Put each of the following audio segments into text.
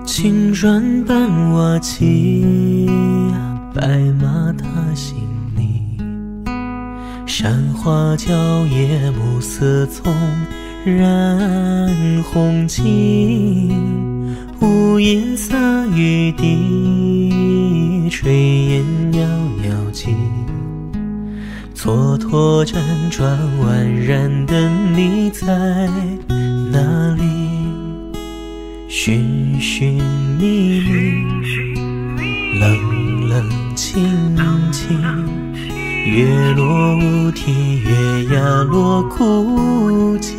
青砖伴瓦漆，白马踏新泥。山花蕉叶暮色葱，染红巾。屋檐洒雨滴，炊烟袅袅起。蹉跎辗转宛然的你在哪里？寻寻觅觅，冷冷清清。月落乌啼，月牙落孤寂。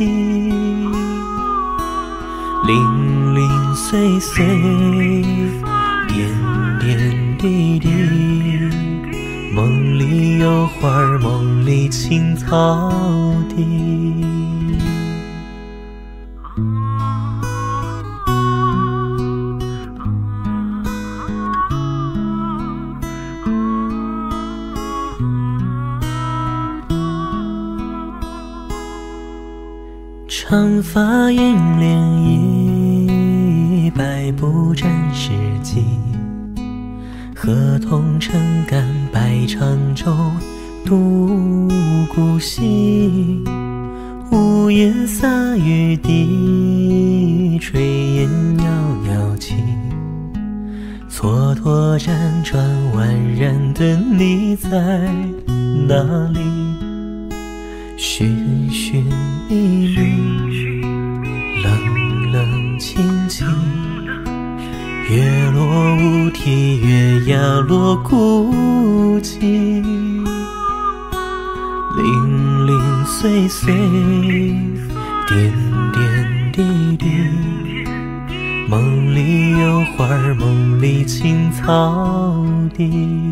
零零碎碎，点点滴滴。梦里有花儿，梦里青草地。长发映涟漪，百步沾湿迹。河童撑杆摆长舟，渡孤溪。屋檐洒雨滴，炊烟袅袅起。蹉跎辗转宛然的你在哪里？寻寻觅觅，冷冷清清。月落乌啼，月牙落孤寂。零零碎碎，点点滴滴。梦里有花儿，梦里青草地。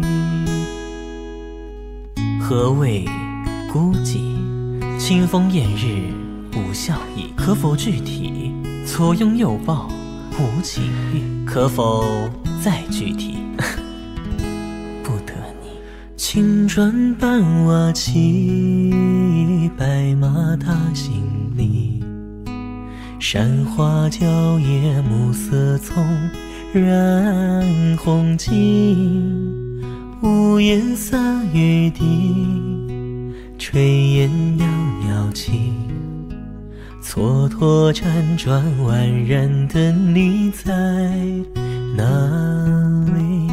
何谓孤寂？清风艳日无笑意，可否具体？左拥右抱无情欲，可否再具体？不得你。 青砖伴瓦漆，白马踏新泥。山花蕉叶暮色葱，染红巾。屋檐洒雨滴，炊烟袅袅起。蹉跎辗转宛然的你在哪里？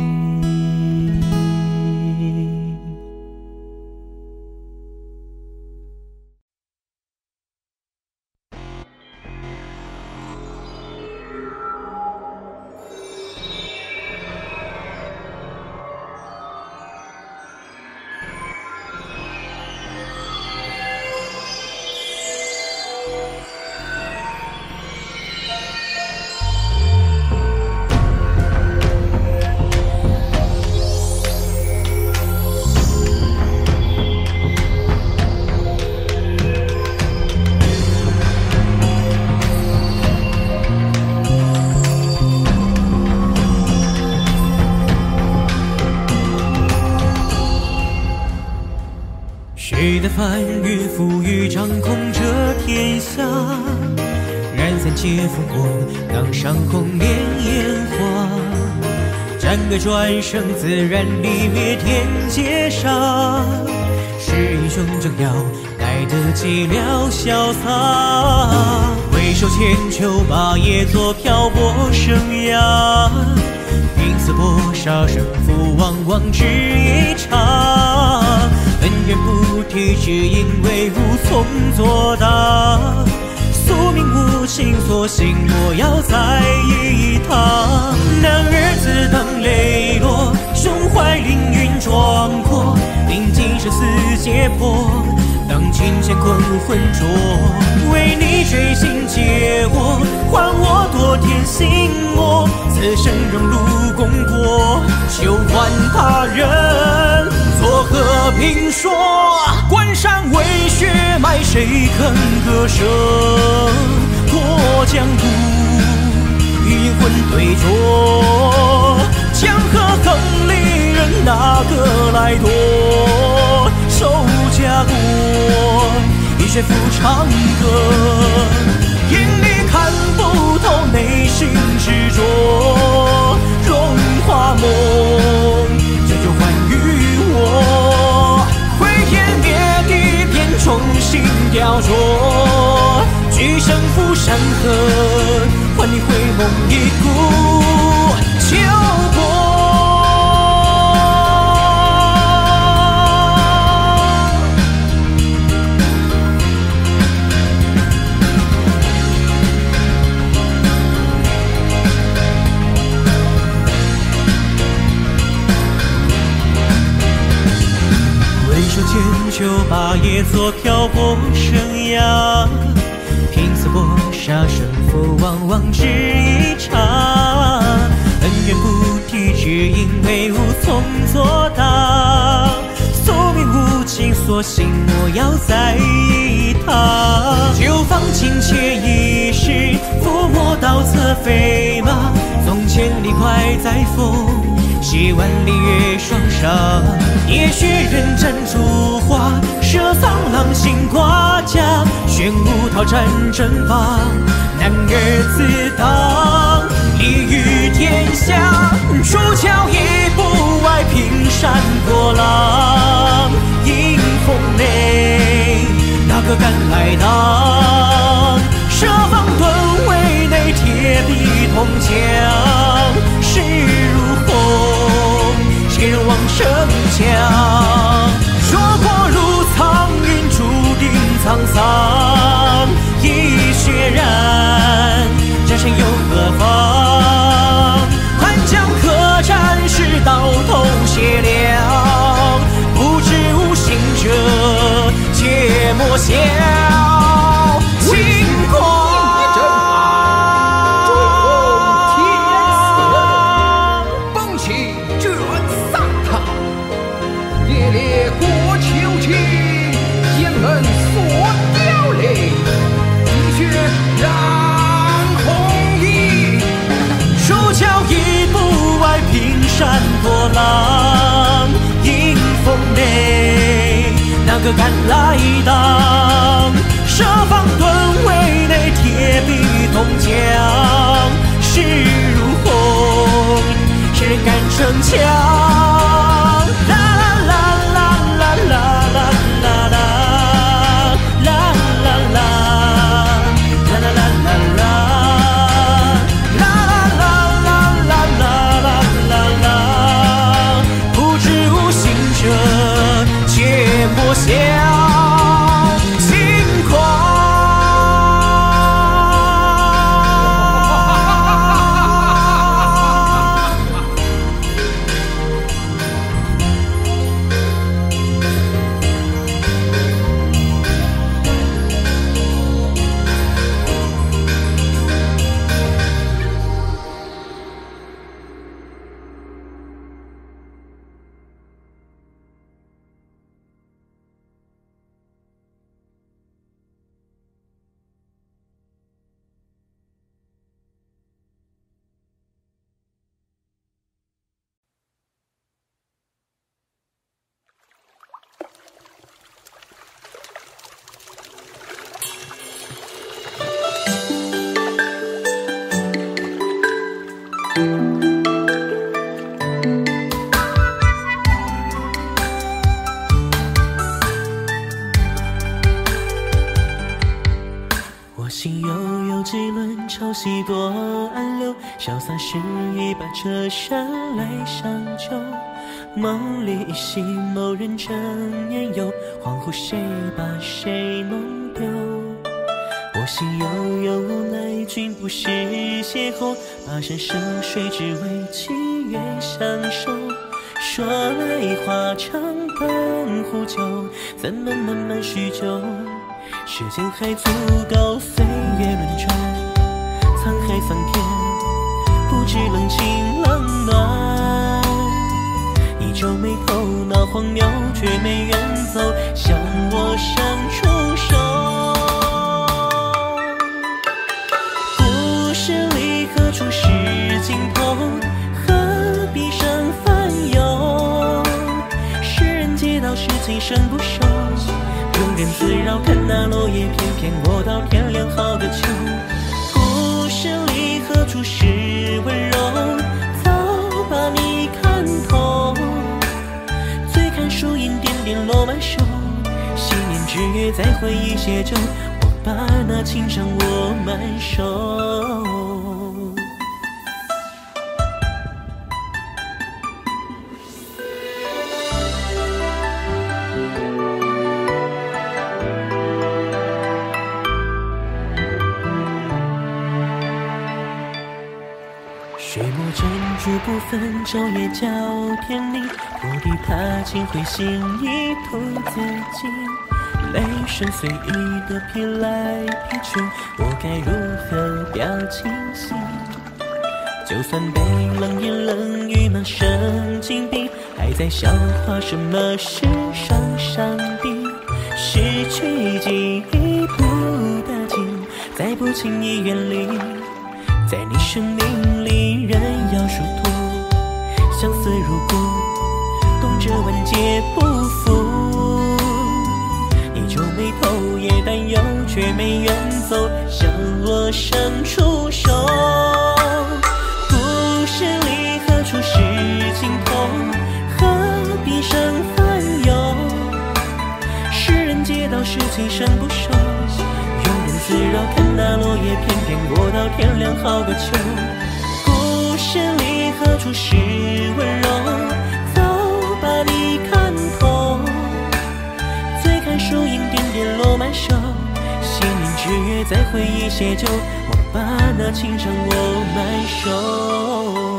谁的翻云覆雨掌控着天下？燃散皆烽火，当上红莲烟花。战歌转生，自然力灭天劫杀。是英雄正要来得寂寥潇洒。回首千秋，霸业作漂泊生涯。拼死搏杀，胜负往往只一场。恩怨不提，只因为无从作答。宿命无情，索性莫要再一趟。那日子当泪落，胸怀凌云壮阔。临近生死劫迫，当琴弦困浑浊。为你追心劫我，还我多天心魔。此生荣辱功过，休管他人作何评说。关山为血脉，谁肯割舍？夺江湖，与阴魂对坐。江河横里人，哪个来夺？守家国，一血抚长歌。眼里看不透内心执着。 秋波。千秋霸业做漂泊生涯，拼死搏杀，胜负往往只一场。恩怨不提，只因为无从作答。宿命无情，索性莫要在意它。就放情切一时，抚摸刀侧飞马。纵千里快在风，写万里月霜上。夜雪人斩烛花，射苍狼心挂甲。玄武讨战阵法，男儿自当。立于天下，出鞘一步外，平山破浪。迎风内，哪个敢来当？设防盾围内，铁壁铜墙。势如虹，谁人望城墙？若过如苍云，注定沧桑。已血染，战神又何妨？汉江客战时，刀头血凉。不知无心者，切莫笑轻狂。山破浪，迎风内，哪个敢来当？设防盾围内，铁壁铜墙。势如虹，谁人敢逞强？啦啦啦啦啦啦啦啦啦啦啦啦啦啦啦啦。切莫笑轻狂。西多暗流，潇洒是一把车山来相救。梦里醒，某人正年幼，恍惚谁把谁弄丢？我心悠悠，无奈君不识邂逅，跋山涉水只为七月相守。说来话长等壶酒，怎么慢慢叙旧？时间还足够岁月轮转，沧海桑田，不知冷清冷暖。你皱眉头闹荒谬，却没远走，向我伸出手。故事里何处是尽头？何必生烦忧？世人皆道是今生不朽，庸人自扰，看那落叶翩翩，过到天亮好个秋。故事里何处是温柔？早把你看透。醉看树影点点落满手，昔年之约在回忆写就，我把那情伤握满手。 珍珠不分昼夜叫天明，蓦地踏进灰心一吐自尽，泪声随意的劈来劈去，我该如何表清醒？就算被冷言冷语满身紧闭，还在笑话什么是上上帝，失去记忆不打紧，再不轻易远离，在你生命里人要殊途，相思如故，动辄万劫不复，你皱眉头也担忧，却没远走，向我伸出手。故事里何处是尽头，何必生烦忧，世人皆道是今生不朽，庸人自扰看那落叶翩翩过到天亮好个秋。故事里何处是温柔，早把你看透，醉看树影点点落满手，心灵之约在回忆写就，我把那情伤握满手。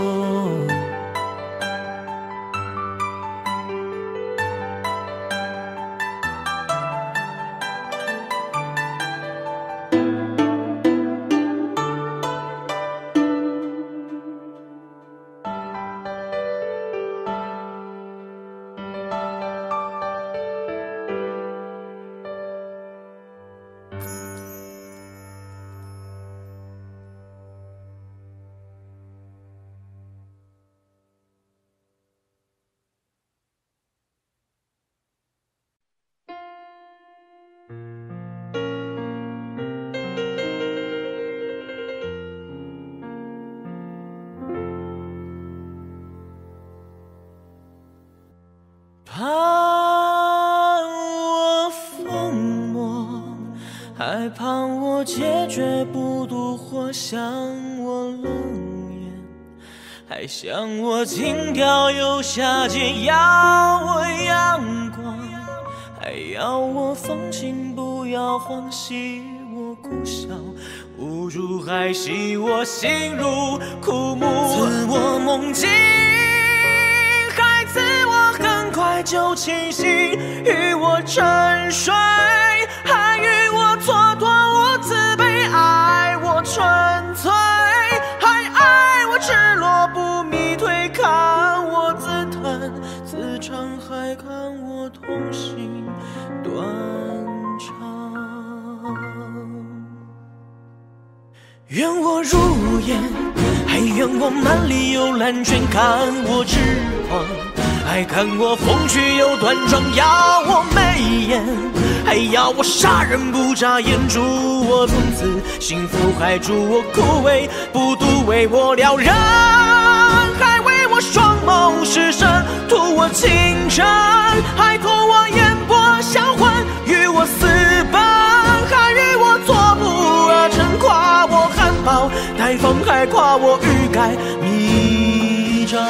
怕我疯魔，害怕我坚决不渡火，想我冷眼，还想我轻佻又下贱，要我阳光，还要我风情不要慌，惜我苦笑，无助还惜我心如枯木，自我梦境，还自我很快就清醒，与我沉睡，还与我蹉跎，我自卑，爱我纯粹，还爱我赤裸不迷退，看我自弹自唱，还看我痛心断肠。愿我如烟，还愿我满里有蓝卷，看我痴狂，还看我风趣又端庄，要我眉眼，还要我杀人不眨眼，祝我从此幸福，还祝我枯萎不独为我撩人，还为我双眸失神，图我情深，还图我眼波销魂，与我私奔，还与我作步而成，夸我含苞待放，还夸我欲盖弥彰。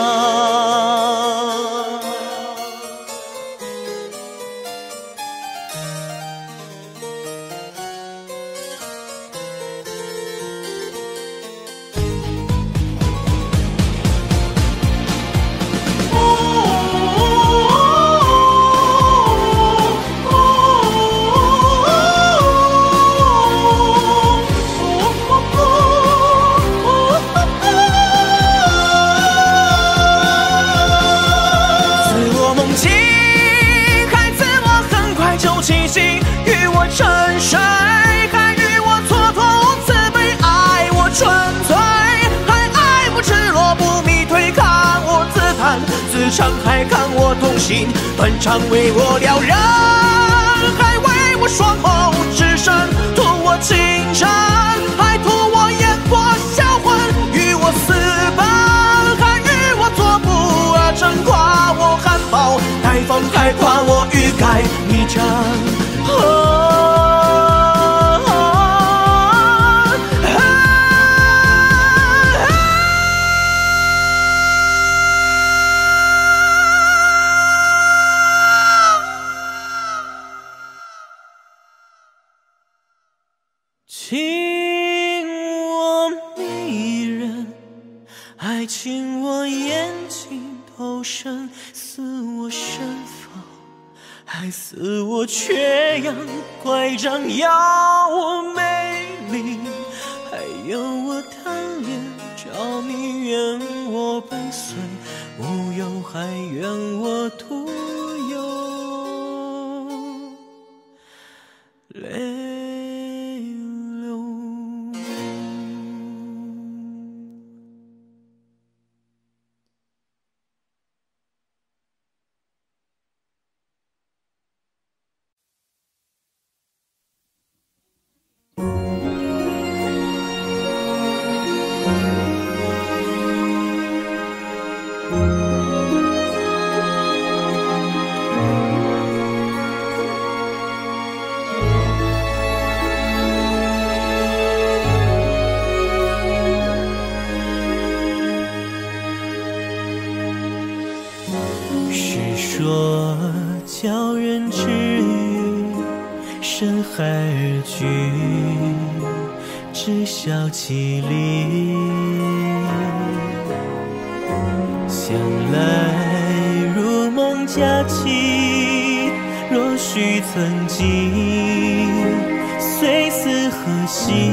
沉睡，还与我蹉跎，我自卑，爱我纯粹，还爱我赤裸不迷退，看我自弹自唱，还看我痛心断肠，为我撩人，还为我双眸失神，图我情深，还图我眼波销魂，与我私奔，还与我作步而成，夸我含苞待放，还夸我欲盖弥彰。情我迷人，还还亲我眼睛头上，撕我身房，还撕我缺氧，乖张要我美丽，还要我贪恋着迷，愿我伴随无忧，还愿我徒有泪流。说教人知语，深海而居，知晓其理。想来如梦佳期，若须曾经，虽似何夕？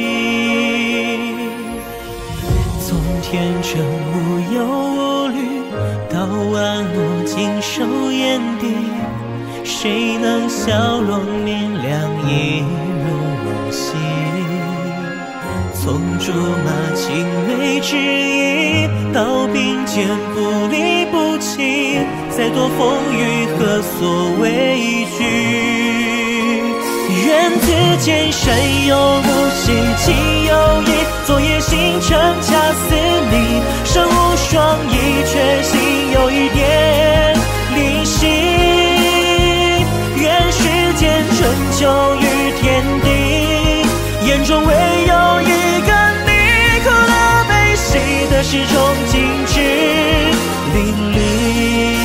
从天真无忧无虑，到晚落尽收眼底，谁能笑容明亮一如往昔？从竹马青梅之意，到并肩不离不弃，再多风雨何所畏惧？愿此间山有木兮情有意，昨夜星辰恰似你，身无双翼，却心有一点灵犀。愿世间春秋与天地，眼中唯有一个你，苦乐悲喜的始终尽致淋漓。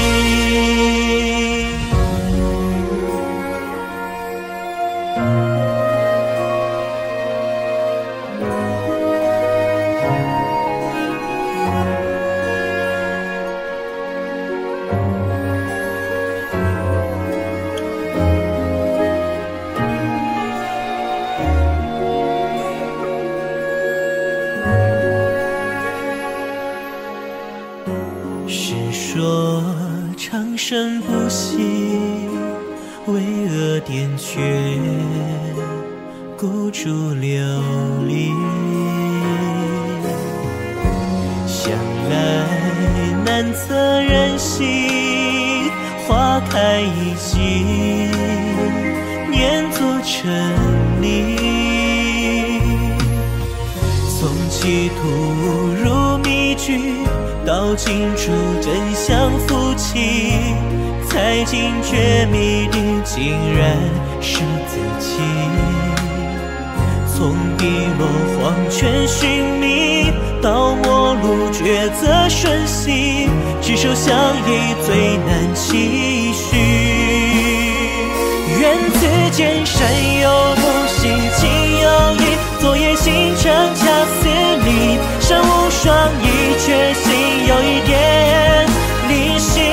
说长生不息，巍峨点却孤注流离。想来难测人心，花开已尽，念作沉溺。从歧途入迷局，到尽处真相浮起，才惊觉谜底竟然是自己。从碧落黄泉寻觅，到末路抉择瞬息，执手相依最难期许。愿此间山有木兮情有意，昨夜星辰恰似你，身无双翼，却心有一点灵犀。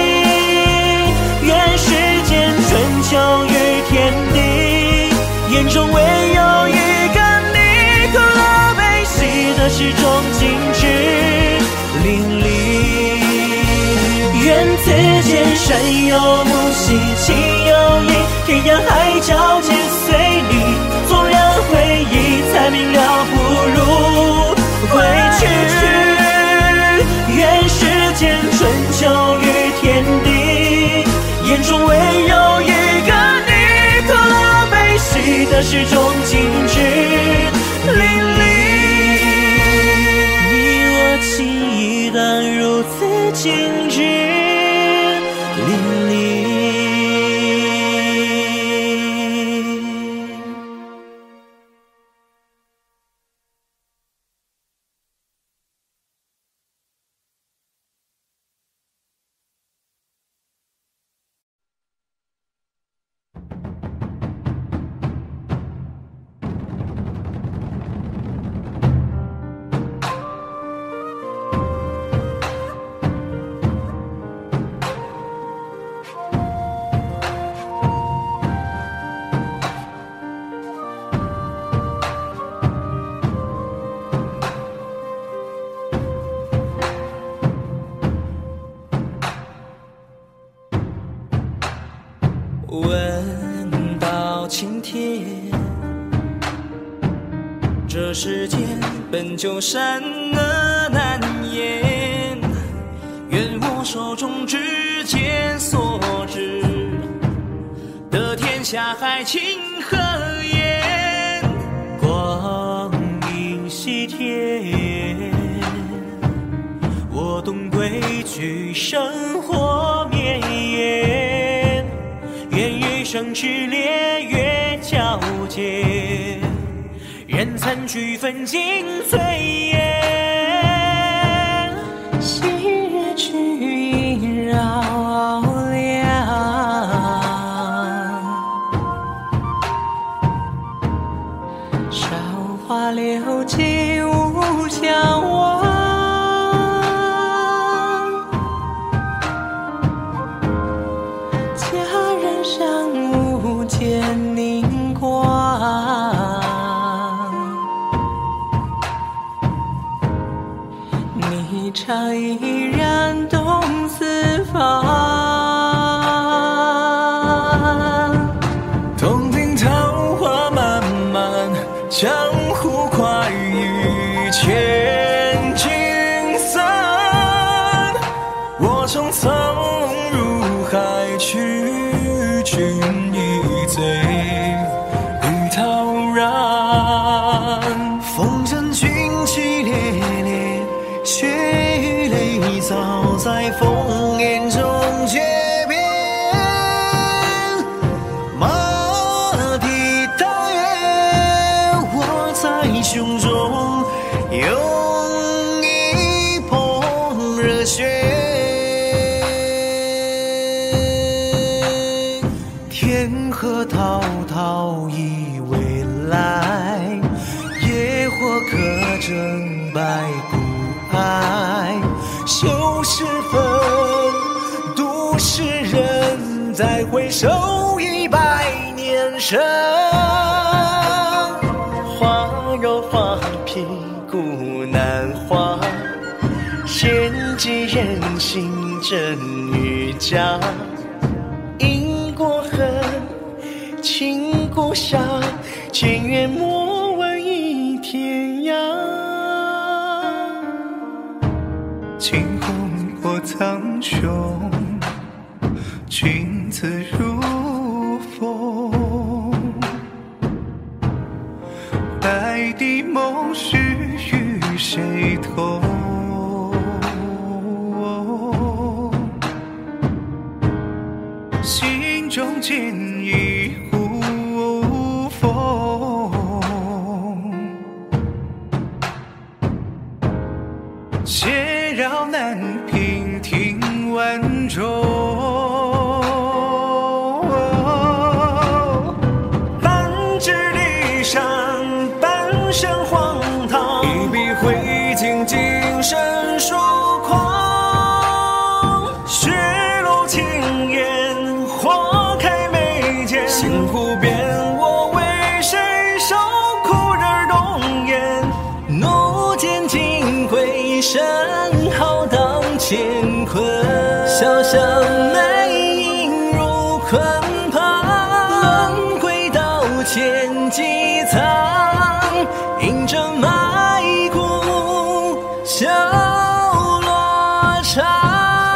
愿世间春秋与天地，眼中唯有一个你，苦乐悲喜的始终尽致淋漓。愿此间山有木兮情有意，天涯海角皆随你，纵然回忆才明了不如归去。愿世间春秋与天地，眼中唯有一个你，苦乐悲喜的始终尽致淋漓。你我情谊当如此尽致淋漓。 闻到晴天，这世间本就善恶难言，愿我手中指尖所指得天下海情和颜。 光阴西天，我懂规矩，生活绵延，愿与生之烈月交接，人残聚分尽醉眼， 昔日去萦绕梁，韶华流尽无相忘。佳人尚无见凝光，你常依然东四方。洞庭桃花漫漫，江湖快意千金散。我匆匆入海去，君已醉绿陶然。风尘军旗猎猎，血与泪早在烽烟中诀别。马蹄踏月，我在胸中拥一捧热血。天河滔滔已未来，野火可征百古爱。休时分，都市人，再回首100年生。花柔花皮古难画，献祭人心真与假。因过恨，情过杀，渐远莫问一天涯。惊鸿过苍穹，君子如风。白帝梦绪与谁同？心中见一湖风，且绕南屏听万钟。半指离山，半生荒唐，一笔挥尽今生疏狂。雪落青烟，花开眉间，心湖边我为谁受苦而动言？怒剑金龟，身浩荡乾坤，潇湘眉影入坤旁，轮回刀剑几藏，饮着埋骨笑落场。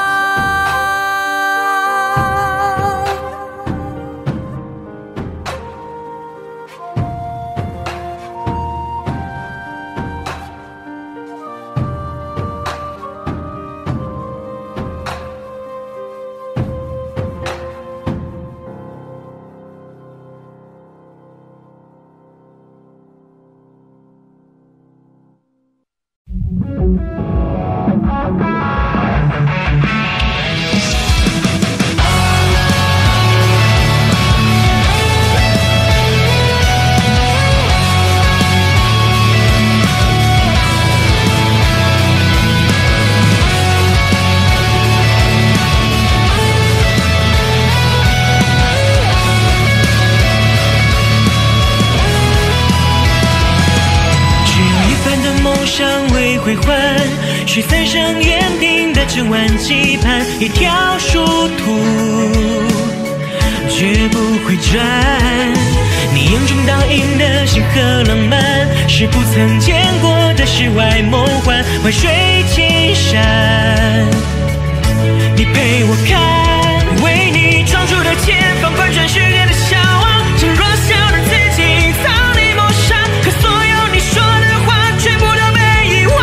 归还，是三生缘定的整晚期盼，一条殊途。 绝不会转。你眼中倒映的星河浪漫，是不曾见过的世外梦幻，万水千山。你陪我看，为你闯出的前方，贯穿世界的向往，趁弱小的自己藏你陌上，可所有你说的话，全部都被遗忘。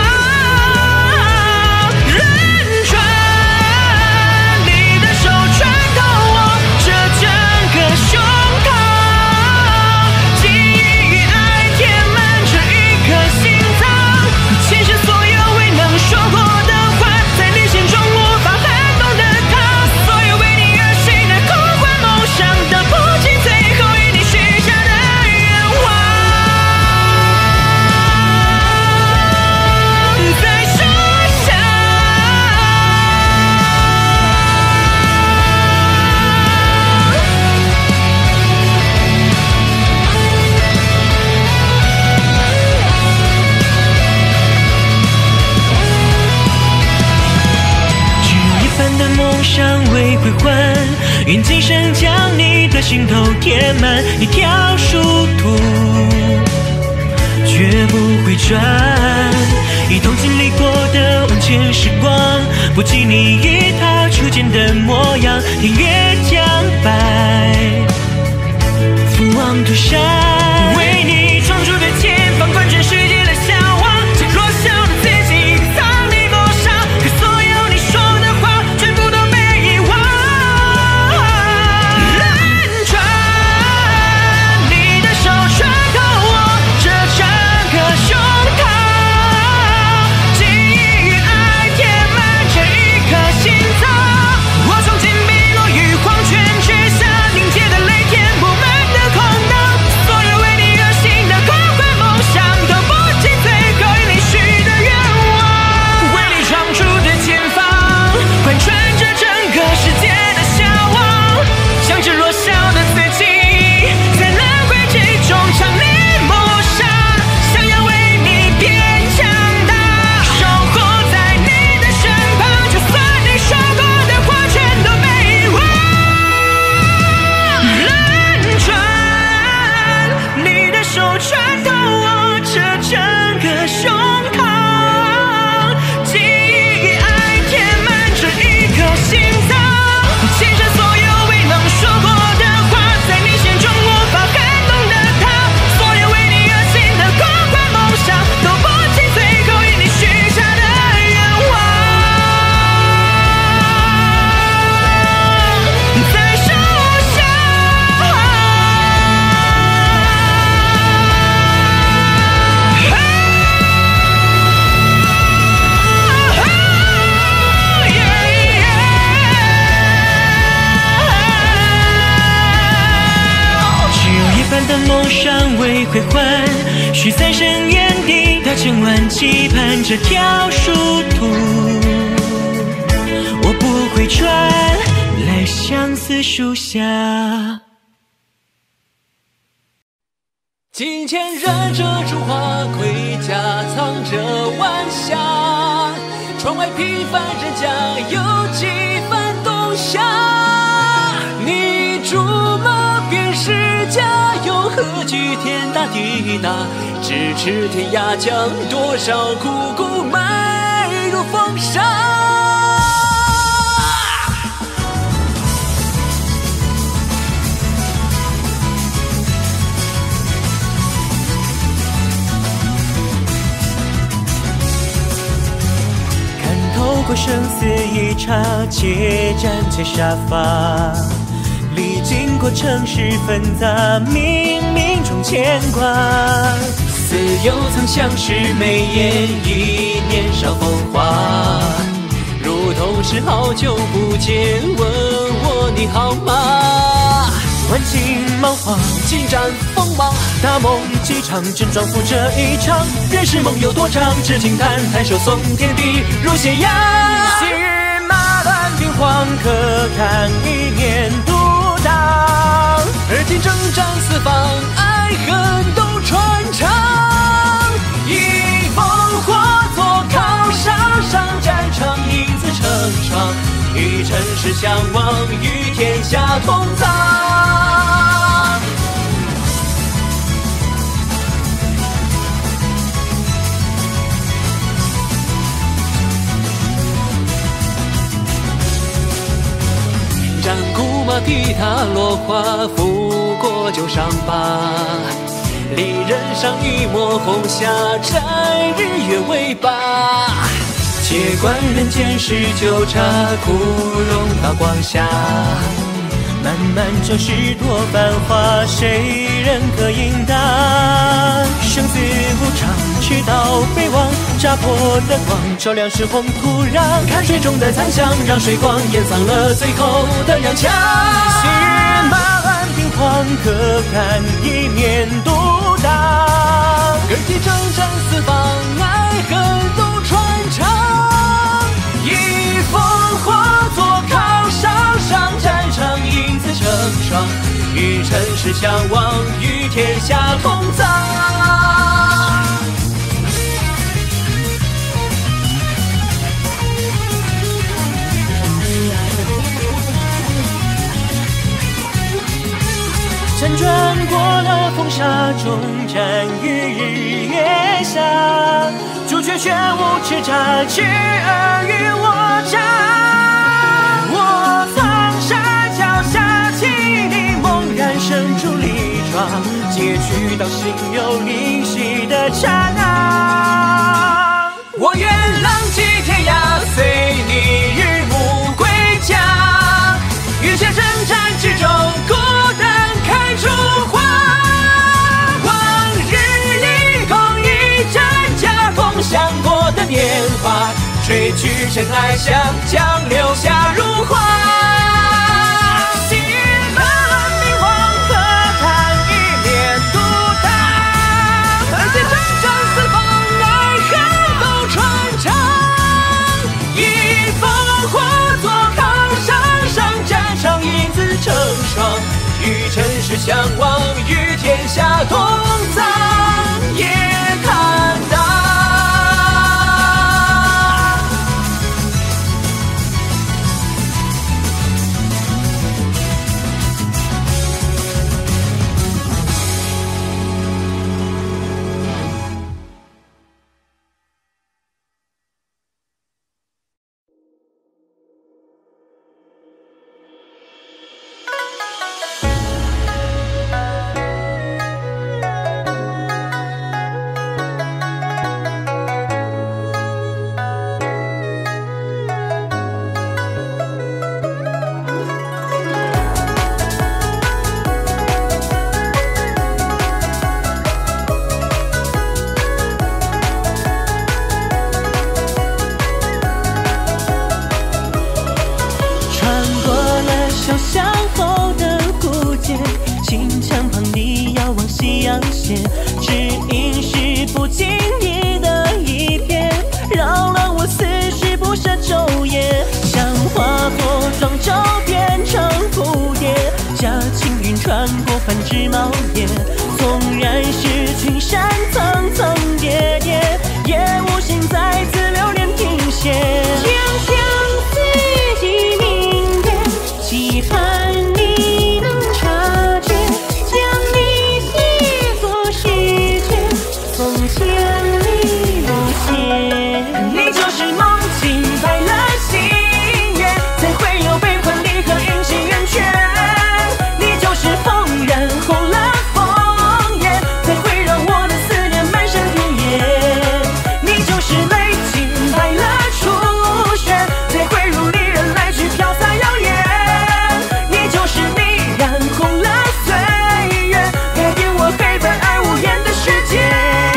轮转，你的手穿透我这整个胸膛，记忆与爱填满这一颗心脏，牵下所有未能说过的话，在你心中无法撼动的他，所有为你而行的空幻梦想，都不及最后与你许下的愿望。在树下，只有一半的梦想未归还，愿今生将你的心头填满一条殊途，绝不会转。一同经历过的万千时光，不及你一踏初见的模样，天越将白，俯望涂山，为你闯出的前方，贯穿世界的向往，趁弱小的自己藏你陌上，可所有你说的话，全部都被遗忘。轮转，你的手穿透我这整个胸膛，记忆与爱填满这一颗心脏，我从紧闭落于黄泉之下，凝结的泪填不满的空荡，所有为你而行的空幻梦想，都不及最后与你许的愿望。为你闯出的前方，贯穿着整个世界的向往，向着弱小的自己，在轮回之中将你抹杀，想要为你变强大，守护在你的身旁，就算你说过的话全都被遗忘。轮转，你的手穿透我这整个胸膛，记忆与爱填满这一颗心脏，牵下所有未能说过的话，在你心中无法撼动的他，所有为你而行的空幻梦想，都不及最后与你许下的愿望。在树下，只有一半的梦想未归还，许三生眼底的千万期盼，这条殊途我不会穿，来相思树下。 镜前人遮住花盔，夹藏着晚霞。窗外平凡人家有几番冬夏。你筑梦便是家，又何惧天大地大？咫尺天涯，将多少苦苦埋入风沙。 透过生死一刹，且站且沙发，历经过尘世纷杂，冥冥中牵挂。似有曾相识，眉眼已年少风华，如同是好久不见，问我你好吗？万顷芒花， 尽展锋芒， 大梦几场，真装赴这一场。人世梦有多长，痴情谈谈，手送天地如斜阳。昔日马乱兵荒，可堪一念独当。 而今征战四方，爱恨都传唱。 以烽火做靠山，上战场，一字成双。一尘世相忘，与天下同葬。战鼓马蹄踏落花，拂过旧伤疤。离人上一抹红霞，摘日月为疤。且观人间事纠缠，枯荣到光下。 漫漫这世多繁华，谁人可应答？生死无常，直到北望，乍破的光照亮是红土壤。 看水中的残香，让水光掩藏了最后的踉跄。 昔日马鞍兵荒，可堪一面独当。 更替征战四方，爱恨都传唱。一烽火作靠，上上战场因此成双。与尘世相忘，与天下同葬。 辗转过了风沙，终战于日月下。朱雀玄武叱咤，执尔虞我诈。我苍沙脚下，气力猛然伸出利爪，截取到心有灵犀的刹那。 我愿浪迹天涯，随你日暮归家。与血征战之中，孤单开出花。往日你共一战甲，共享过的年华，吹去尘埃香，将留下如花。 昔日马鞍兵荒，可堪一面独当。 而且征战四方，爱恨都传唱。一烽火作靠，上上战场因此成双。与尘世相忘，与天下同葬，也坦荡。 只因是不经意的一瞥，扰乱我思绪，不舍昼夜。像化作庄周变成蝴蝶，驾轻云穿过繁枝茂叶。纵然是群山层层叠叠，也无心再次流连停歇。将相思忆明月，期盼你能察觉，将你写作诗卷，送千里路线。你就是梦境白了心愿，才会有悲欢离合，阴晴圆缺。你就是风染红了枫叶，才会让我的思念漫山遍野。你就是泪浸白了初雪，才会如离人来去飘洒谣言。你就是你染红了岁月，改变我黑白而无言的世界。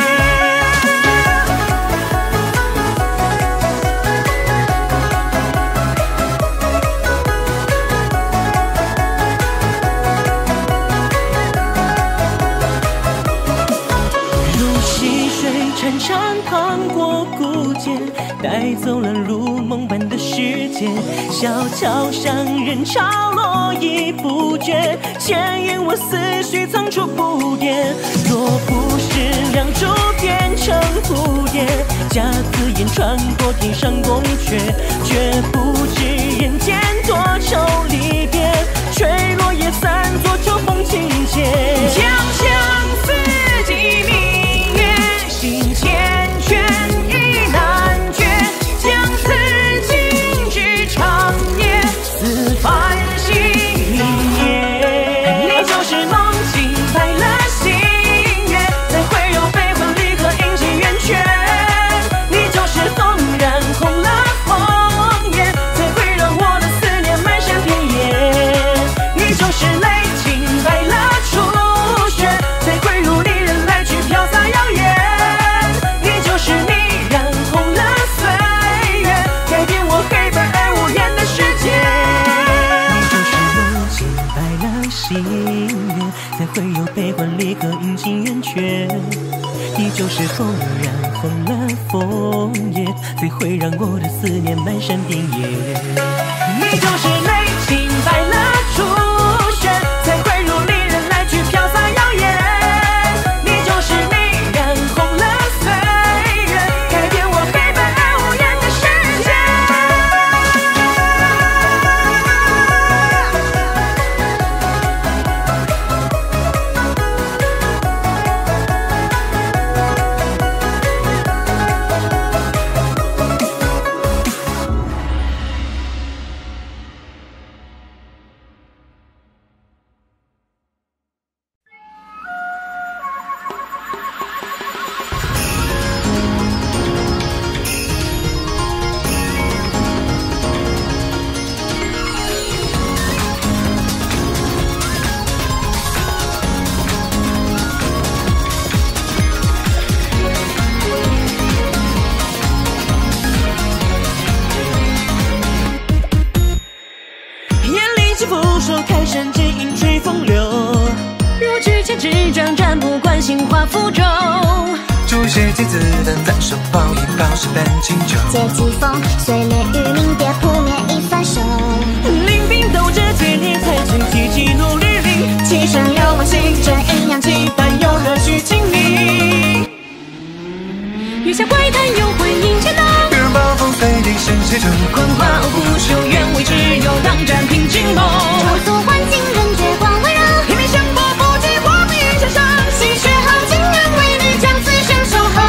如溪水潺潺淌过古涧，带走了如梦般的时间。小桥上人潮络绎不绝，牵引我思绪层出不穷。若不是亮珠变成蝴蝶，驾紫烟穿过天上宫阙，却不知人间的手离别，坠落叶散作秋风情节。将相思寄明月，心缱绻意难绝。将此情至长夜，似繁星明夜。你就是梦境白了心月，才会有悲欢离合阴晴圆缺。你就是纵然红了枫叶，才会让我的思念漫山遍野。你就是泪浸白了初雪，才会如离人来去飘洒谣言。你就是你染红了岁月，改变我黑白而无言的世界。你就是梦境白了心月，才会有悲欢离合阴晴圆缺。你就是纵然红了枫叶，才会让我的思念漫山遍野。你就是泪浸白了初雪，才会如离人来去飘洒谣言。你就是你染红了岁月，改变我黑白而无言的世界。开山间饮吹风流，如举剑执掌，斩不惯心花浮舟。 朱血几子弹，反手抱一抱是丹青酒。 借疾风，碎裂于明别，扑灭一番手。 临兵斗者接力，才情提起怒绿林。七神流氓行阵，阴阳羁绊，又何须情迷？月下怪谈，又会引前浪。 别人暴风飞地神写成狂花不朽，愿为只有当战平静梦。 重塑幻境，人绝光温柔。 偏偏相搏不及，画笔向上。 戏谑好，竟然为你将此生守候。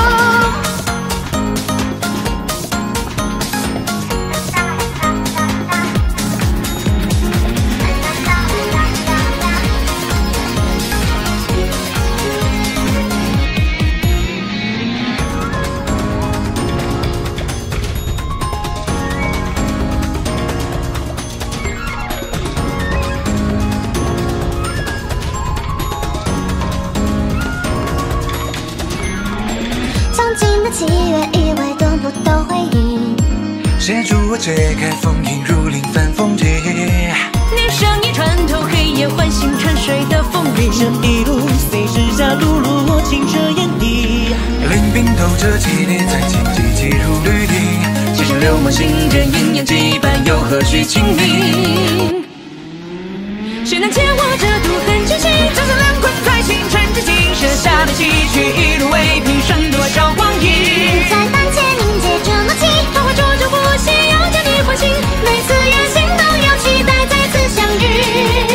契约以为都不都回应， 协助我解开封印，如临凡风劫。 你声音穿透黑夜，唤醒沉睡的风铃。这一路随时下毒路，我清澈眼底。 临兵斗者激烈，在荆棘挤入绿地。 七神流氓行阵，阴阳羁绊，又何须情迷？谁能解我这毒痕之气？战胜两困在星辰之境，设下的棋局，一路为平，胜多少光阴。 在胆怯凝结这默契，桃花灼灼不息，要将你唤醒。每次远行都要期待再次相遇。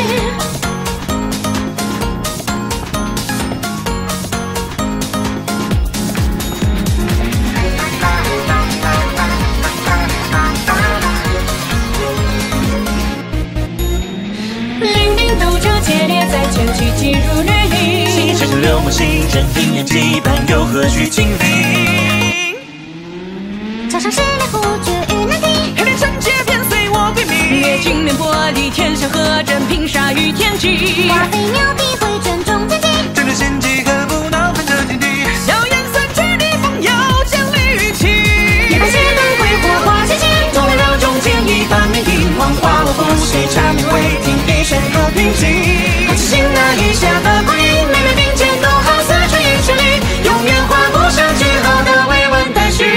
临兵斗者接烈，在前期挤入绿林。七神流氓行阵，阴阳羁绊，又何须情理？ 桥上失恋忽惧于难敌， 黑脸神界偏随我归命。月经面破地，天下合战，拼杀于天际。 花飞鸟必会卷中天机， 真正献祭，何不闹翻这天地？ 硝烟散去，逆风要将利于起。 一番血灯挥火花千顷， 中了绕中间一番命定，黄花我不息，缠绵未停，一身和平静。好奇心那一下的光阴，每每并肩都好似春雨旋律，永远画不上句号的未完待续。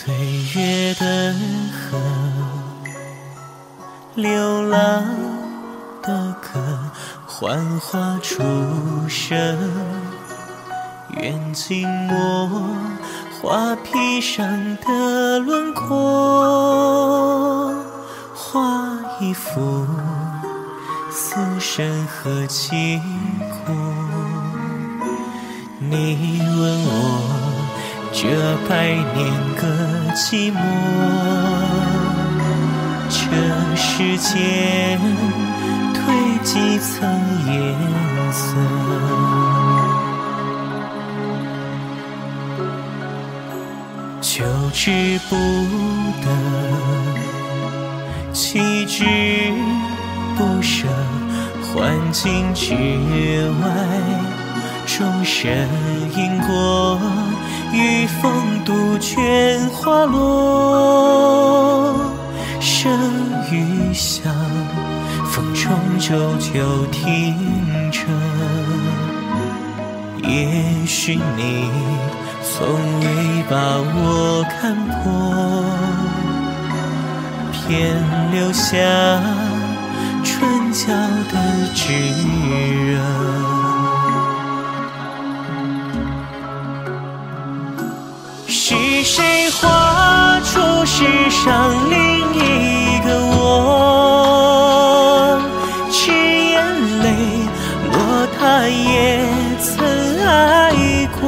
岁月的河，流浪的歌，幻化出声。愿静默画皮上的轮廓，画一幅死生和经过。你问我这百年个寂寞，这世间褪几层颜色，求之不得，弃之不舍，幻境之外，众生因果，与风杜鹃花落，生与响，风中久久听着。也许你从未把我看破，偏留下唇角的炙热。是谁画出世上另一个我？只眼泪落，他也曾爱过。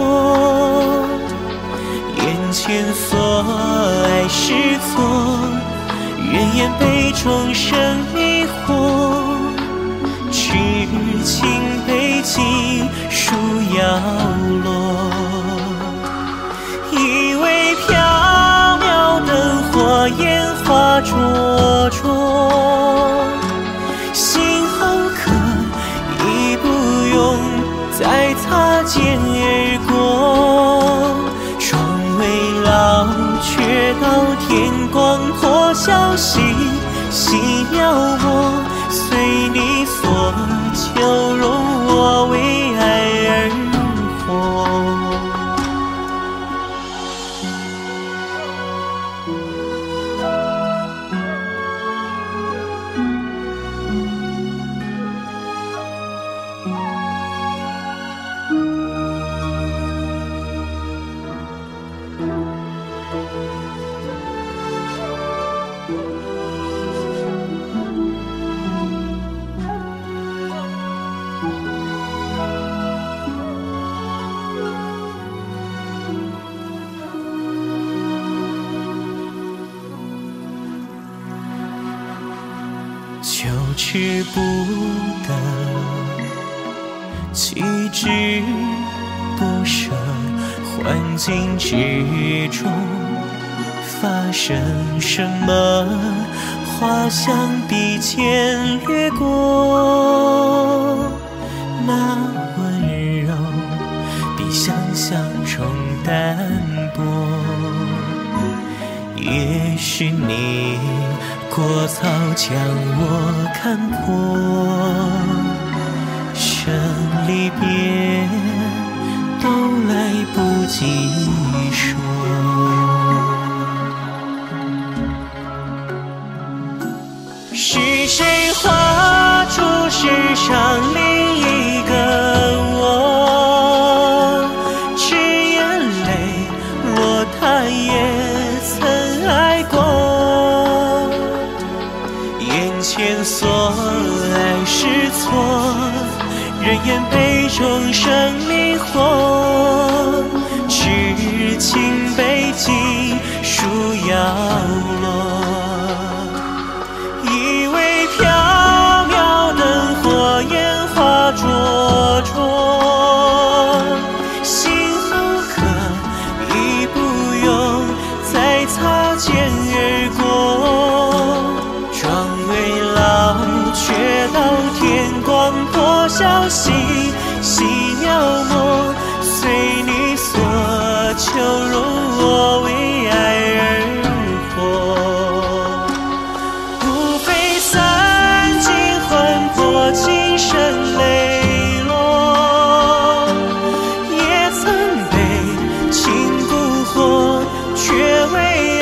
眼前所爱是错，怨言被众生迷惑。痴情被尽数摇落，以为缥缈灯火烟花灼灼，心好渴，已不用再擦肩而过。窗未老，却道天光破晓息，细描摹，随你所求，容我为爱而活。求之不得，弃之不舍，幻境之中发生什么？花香笔尖掠过，那温柔比想象中淡薄。也许你过草将我看破，生离别都来不及说。是谁画出世上另一个我？只眼泪落，他也曾爱过。眼前所爱是错，人言被众生迷惑。痴情被尽数摇落，以为缥缈灯火烟花灼灼，心好渴，已不用再擦肩而过。妆未老，却道天光破晓息，细描摹，随你所求，容我为爱而活。无非散尽魂魄，今生泪落，也曾被情蛊惑，却为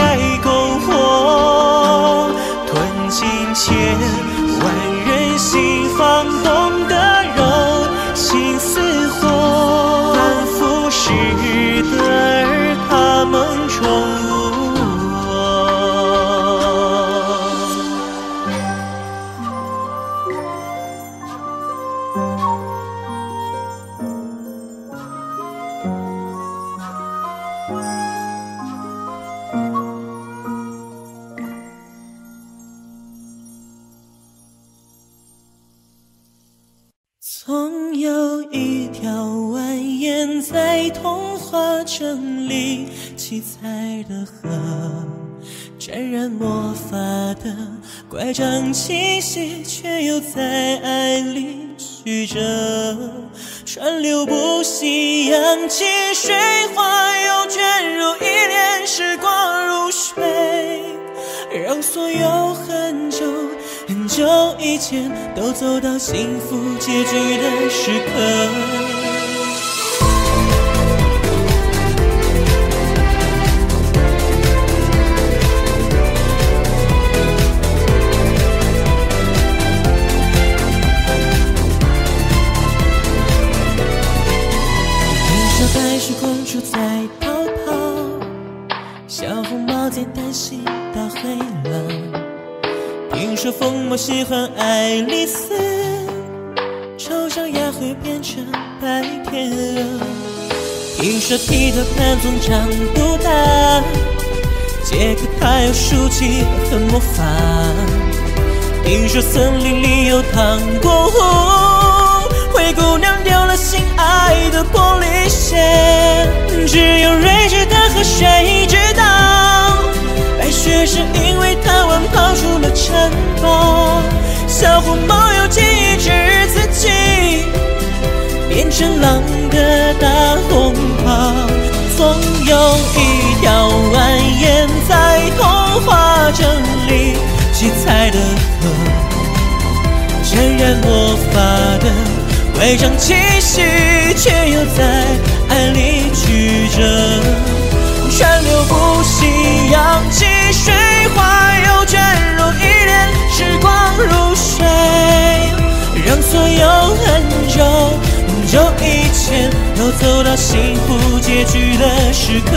总有一条蜿蜒在童话镇里七彩的河，沾染魔法的乖张气息，却又在爱里曲折，川流不息，扬起水花又卷入一帘，时光如水，让所有很久很久以前都走到幸福结局的时刻。听说白雪公主在逃跑，小红帽在担心大灰狼，听说疯魔喜欢爱丽丝，丑小鸭会变成白天鹅。听说皮特潘总长不大，杰克他有竖起和魔法。听说森林里有糖果屋，灰姑娘丢了心爱的玻璃鞋，只有睿智的河水知道，白雪是因为贪玩跑出了城堡。小红帽又建议指自己变成狼的大红袍。总有一条蜿蜒在童话镇里七彩的河，沾染魔法的乖张气息，却又在爱里曲折，川流不息，扬起水花又卷入一帘，时光如水，让所有很久很久以前都走到幸福结局的时刻。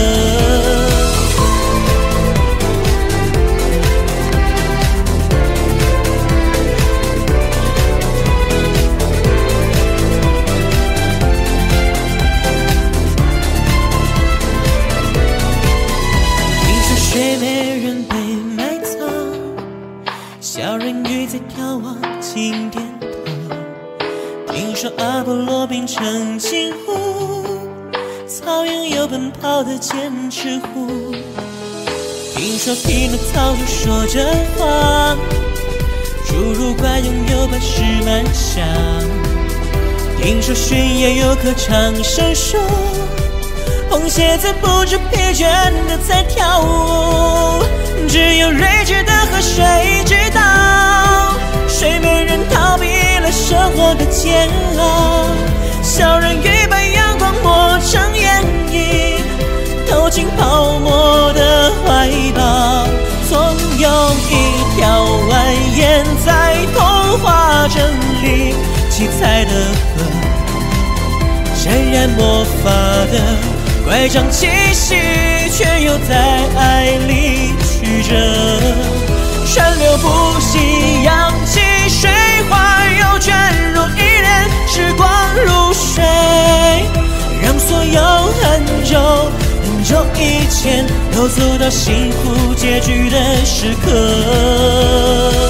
睡美人被埋葬，小人鱼在眺望金殿堂。听说阿波罗变成金乌，草原有奔跑的剑齿虎。听说匹诺曹就说着话，侏儒怪拥有百世满箱。听说悬崖有棵长生树，红鞋子不知疲倦的在跳舞，只有睿智的河水知道，睡美人逃避了生活的煎熬。小人鱼把阳光抹成眼影，投进泡沫的怀抱。总有一条蜿蜒在童话镇里七彩的河，沾染魔法的乖张气息，却又在爱里曲折，川流不息，扬起水花又卷入一帘，时光如水，让所有很久很久以前都走到幸福结局的时刻。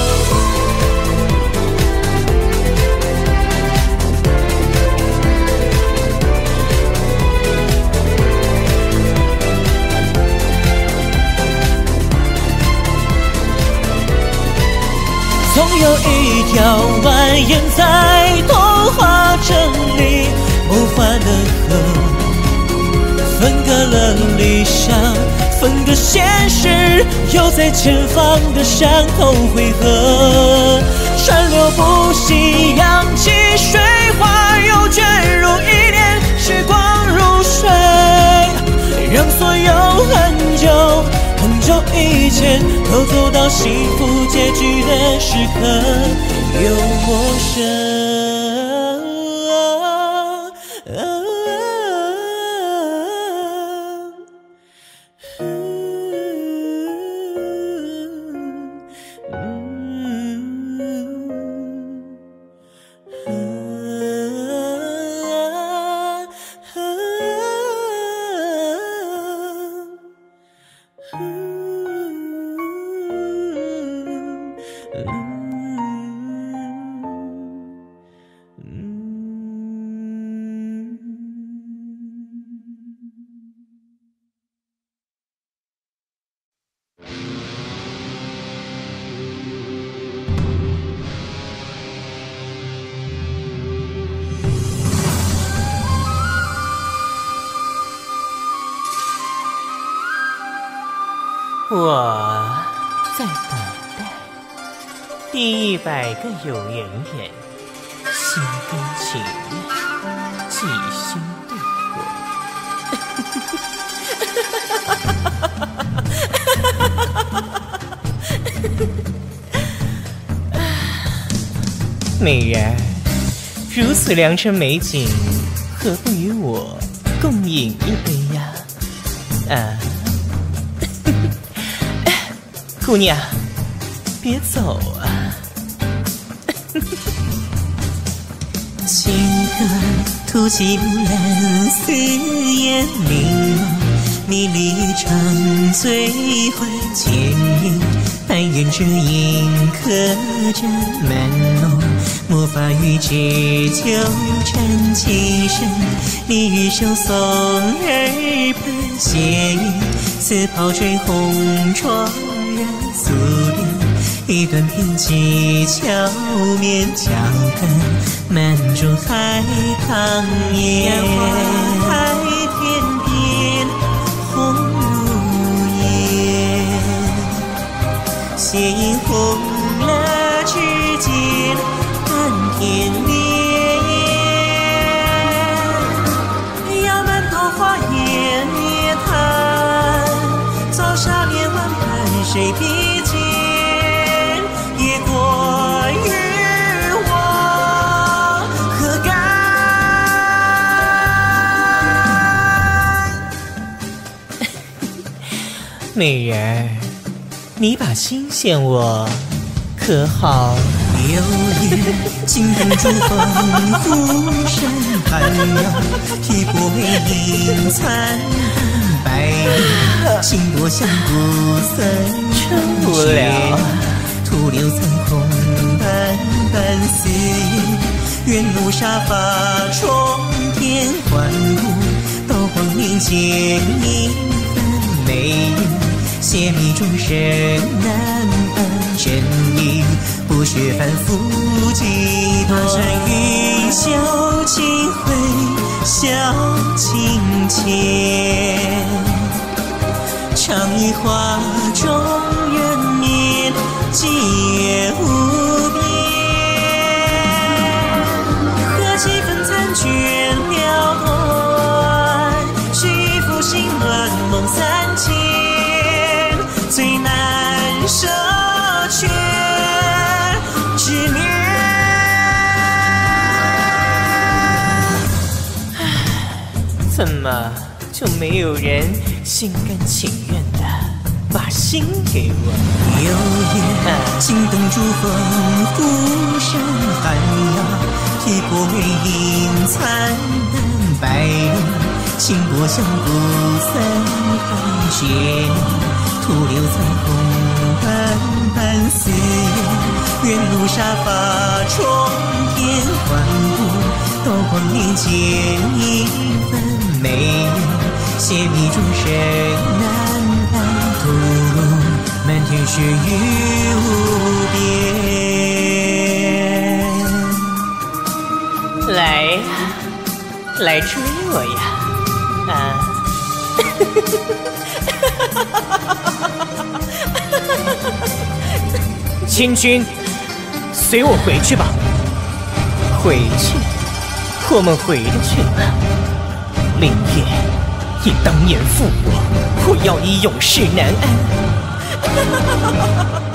总有一条蜿蜒在童话镇里梦幻的河，分割了理想，分割现实，又在前方的山头汇合。川流不息，扬起水花又卷入一帘，时光如水，让所有很久很久以前都走到幸福结局的时刻，又陌生。 我在等待第100个有缘人，心甘情愿，几心度过。美人儿，如此良辰美景，何不与我共饮一杯呀？啊，姑娘，别走啊！ 情歌吐气不染，四眼玲珑，迷离长醉怀，千云半圆遮影，刻着满浓，魔法与指纠缠起身，你日手送耳畔，斜雨似泡吹红妆染素脸。一段偏技巧面脚跟，满珠海棠艳，海天边红如烟，血影红了指尖，甘甜烈，摇满桃花叶滩，早霞连环盘水笔尖。 美人儿，你把心献我，可好？ 流言惊动珠峰，湖山寒窑，提拨美影残白云，心多相顾僧真无聊。 徒留残红斑斑似烟，愿怒杀发冲天换骨，刀光面前一番美颜。邪迷众生难分真意，不学凡夫几多山云笑清辉，笑清浅，长一花中人面，几月无边，何其纷残卷了断，虚浮心乱梦三千，最难舍却执念。 怎么就没有人心甘情愿的把心给我？ 流言惊动珠峰，湖山寒窑，提拨美影残淡白云，倾国相顾三寒雪，徒留残红斑斑似烟，愿怒杀发冲天换骨，刀光面前一番美颜，邪迷众生难安，吐露满天雪雨无边。 来，来追我呀！啊！ 千君，随我回去吧。 回去？我们回得去吗？凌月，你当年负我，我要你永世难安。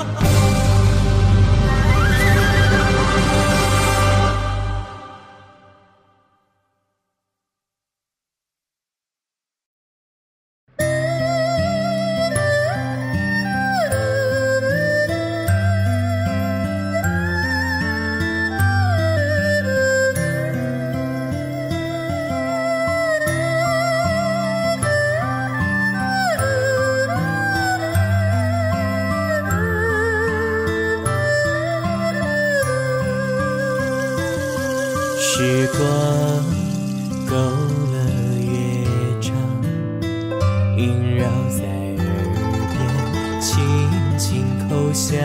时光勾勒乐章，萦绕在耳边，轻轻口香，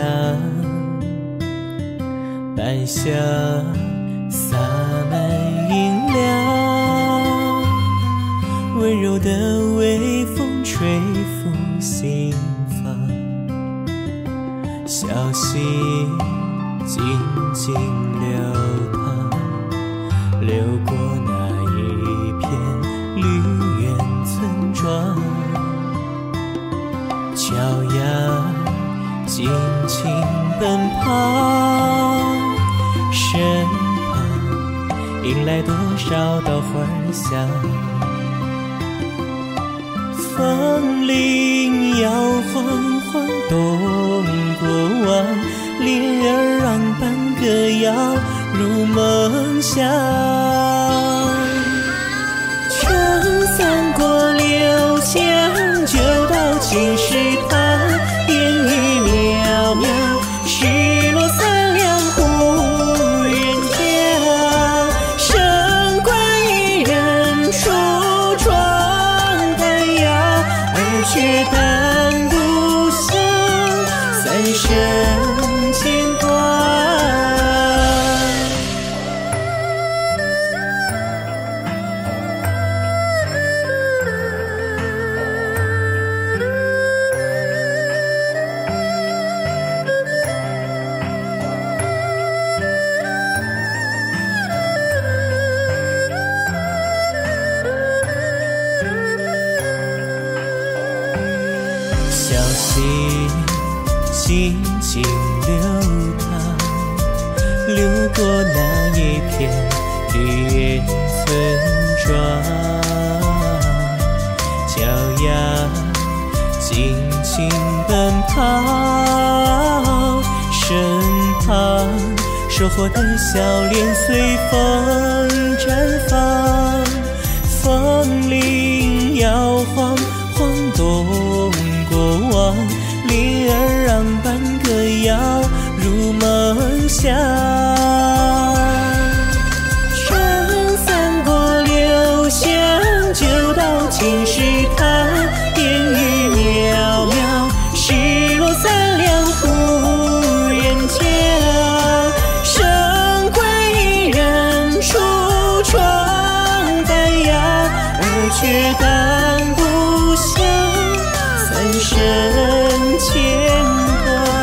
半夏洒满银两，温柔的微风吹拂心房， 流过那一片绿园村庄，脚丫尽情奔跑，身旁迎来多少道花香。风铃摇晃晃动过往，铃儿让伴歌谣入梦乡。春散过柳巷，就到青石塘，烟雨渺渺，石落三两忽远家。升官一人梳妆弹摇，而却弹不响三声牵挂。小溪静静流淌，流过那一片绿园村庄，脚丫尽情奔跑，身旁收获的笑脸随风绽放。风铃摇晃晃动过往，铃儿让伴歌谣入梦乡。春散过柳巷，就到青石塘，烟雨渺渺，石落三两忽远家。升官一人梳妆弹摇，而却弹不响三声牵挂。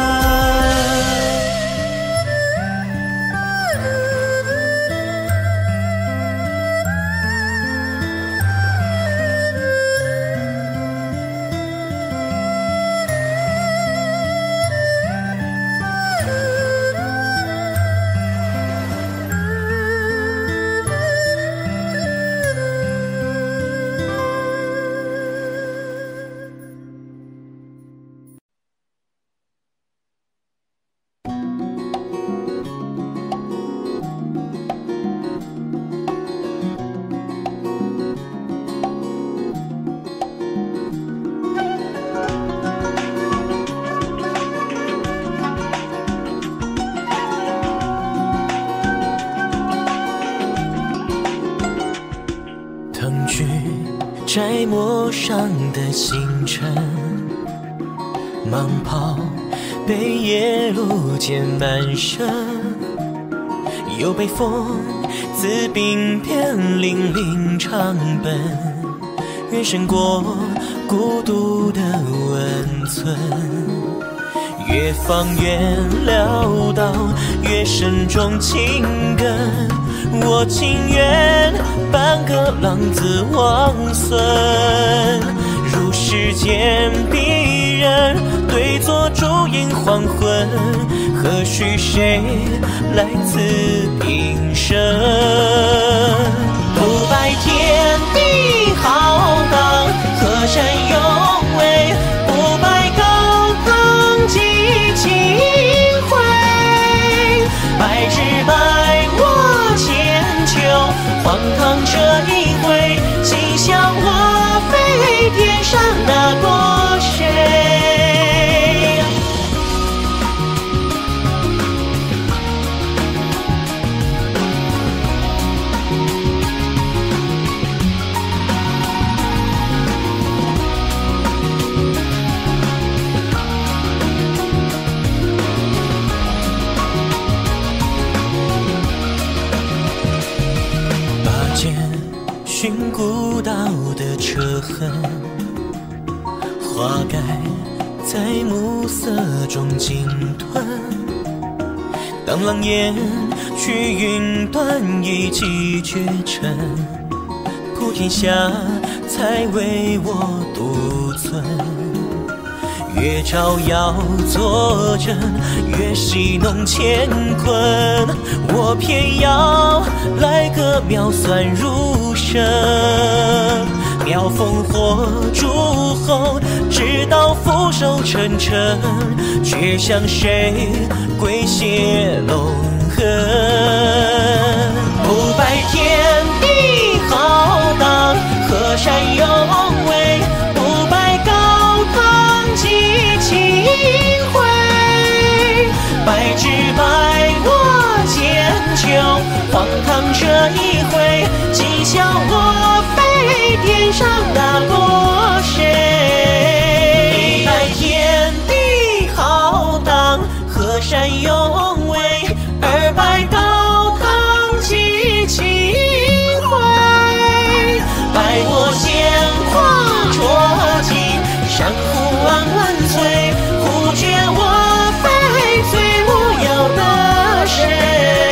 摘陌上的星辰，蟒袍被夜路溅满身，又被风自鬓边凛凛长奔，越胜过孤独的温存，越放远潦倒，越深种情根。我情愿半个浪子王孙，如世间鄙人，对坐烛影黄昏，何须谁来自平生？不拜天地浩荡，河山有为，不拜高堂几情回，白日拜我千秋，荒唐这一回，心想我非天上那过谁？寻古道的车痕，花盖在暮色中鲸吞。当狼烟去云端一骑绝尘，普天下才为我独尊。越照耀作证，越戏弄乾坤，我偏要来个妙算入神，妙烽火烛红，直到俯首称臣，却向谁跪谢龙痕？不拜天地浩荡，河山有为，不拜高堂祭清辉，拜只拜我剑秋，荒唐这一回，今宵我非天上大过谁？拜天地浩荡，河山有为，二拜高堂祭清辉，拜我鲜花灼尽，山呼万万岁，呼绝我非最无有的谁。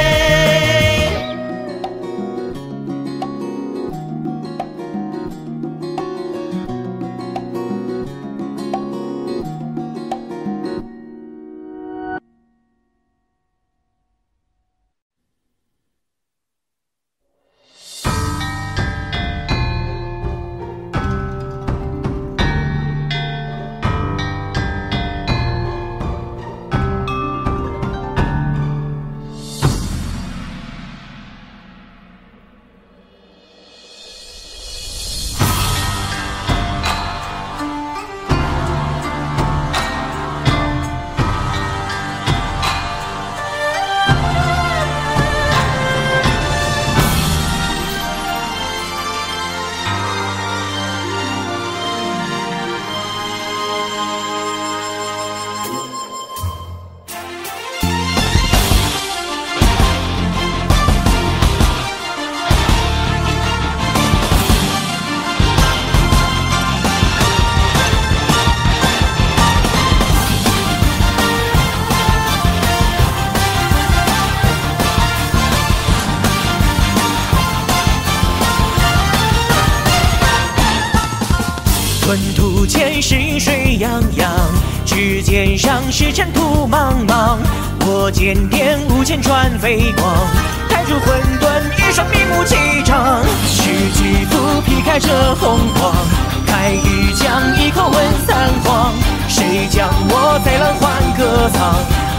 混土间是水洋洋，指尖上是尘土茫茫。我剑点无间转飞光，弹出混沌一双明目气长。是巨斧劈开这洪荒，开玉将一口问三皇。谁将我在乱环歌藏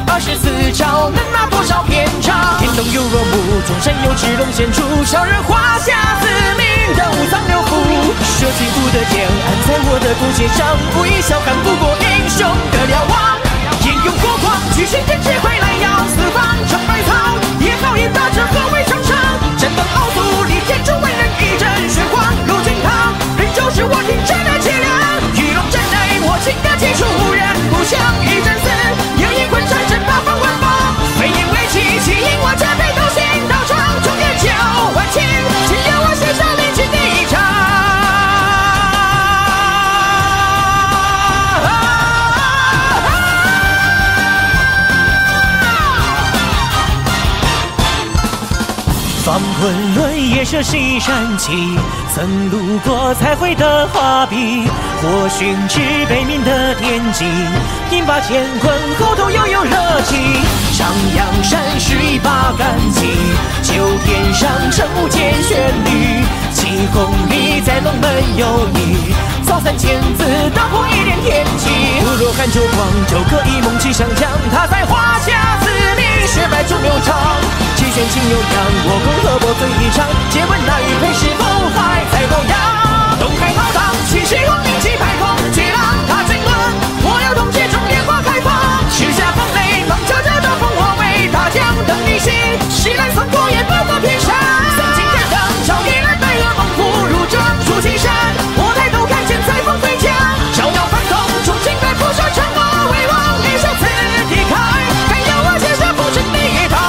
？24招能拿多少篇章？天动有若木，中山有只龙显出，小人华夏子民都藏流虎。舍弃不得剑，安在我的弓弦上，不以小看不过英雄的瞭望。英勇过狂，举起剑指挥来耀四方，成百草也好也大，这何为常常？战斗傲骨，立天诛为人一阵玄黄。陆军堂，人就是我听着的凄凉。玉龙阵内，我情的技术无人不降，一阵死，有一困战阵八方万方。飞檐为旗，旗引我这辈斗心道场，中原9万情，请由我写下历经第一章。放昆仑夜射西山起，曾路过才会的画笔，或寻至北冥的天际，引拔乾坤后头又有热气。上阳山是一把干戟，九天上乘无间旋律，七公里在龙门有你，扫3000字打破一点天机。不若寒秋光，就可以梦起想将他在华夏子民血脉中流长。气旋情悠扬，我共河伯醉一场，借问那玉佩是否还在洛阳？东海浩荡，气势宏名气排空，巨浪踏经纶，我要冻结中莲花开放。赤下风雷，忙着这刀锋，我为大将等你心，西来送过也不过偏山。三清剑灯，照一来白鹅猛虎入征出青山，我抬头看见彩凤飞将，照耀翻动，重庆在浮沙城，我为王立下此地开，看有我写下浮尘第一堂。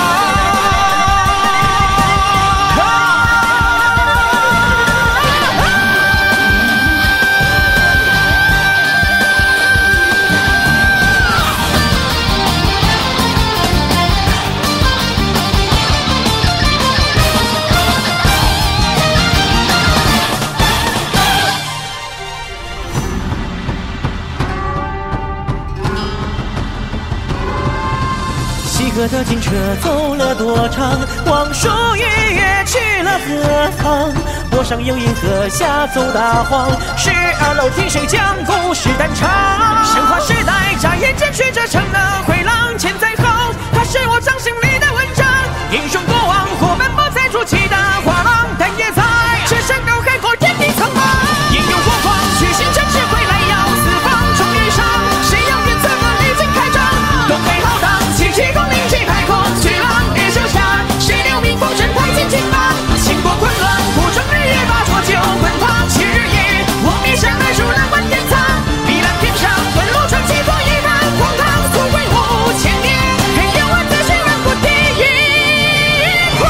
得金车走了多长？望树雨月去了何方？坡上有银河，下走大荒。12楼听谁讲故事单唱？神话时代眨眼间学着成了回廊，千载后它是我掌心里的文章。英雄过往或奔波在筑起的画廊，但也在赤身高海阔天地苍茫。英勇火光，虚心诚实回来要四方终于上。谁要远策和历经开张？东北浩荡，气气功灵气排空，巨浪别手下。谁留名风尘太尽情吧？倾国混乱，不中日夜把浊酒滚烫。7日夜，我迷上了树浪万典藏。碧蓝天上，遁路传奇做遗憾，荒唐速归无千年。黑夜万载，谁让过第一块？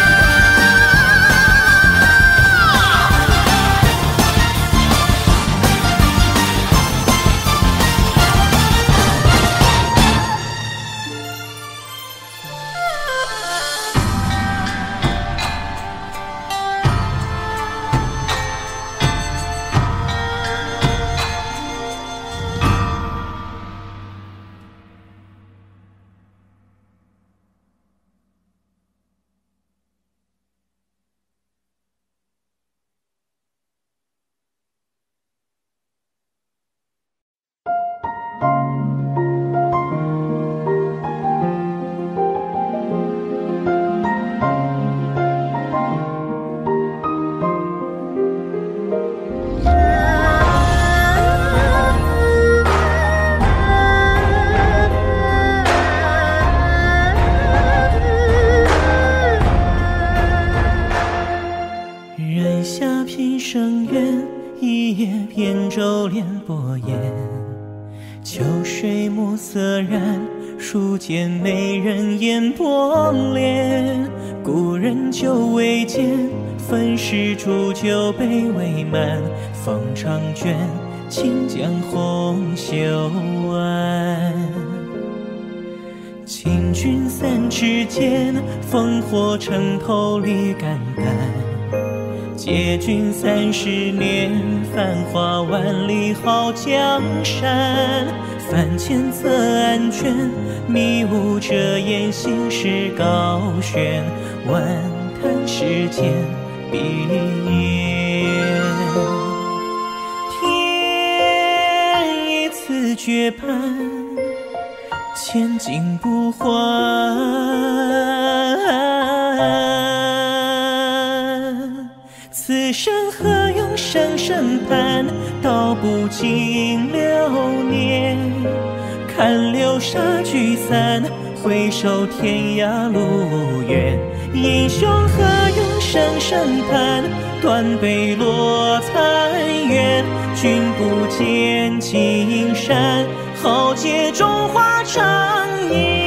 人下平生缘，一叶扁舟连波烟。秋水暮色染，书间美人眼波涟。故人久未见，焚诗煮酒杯未满。风长卷，清江红袖挽。请君三尺剑，烽火城头立肝胆。借君30年，繁华万里好江山。凡千册案卷，迷雾遮掩心事高悬。万叹世间碧烟，天意此绝判，千金不换。此生何用生生盼，道不尽流年。看流沙聚散，回首天涯路远。英雄何用生生盼，断杯落残垣。君不见青山，豪杰中华长夜。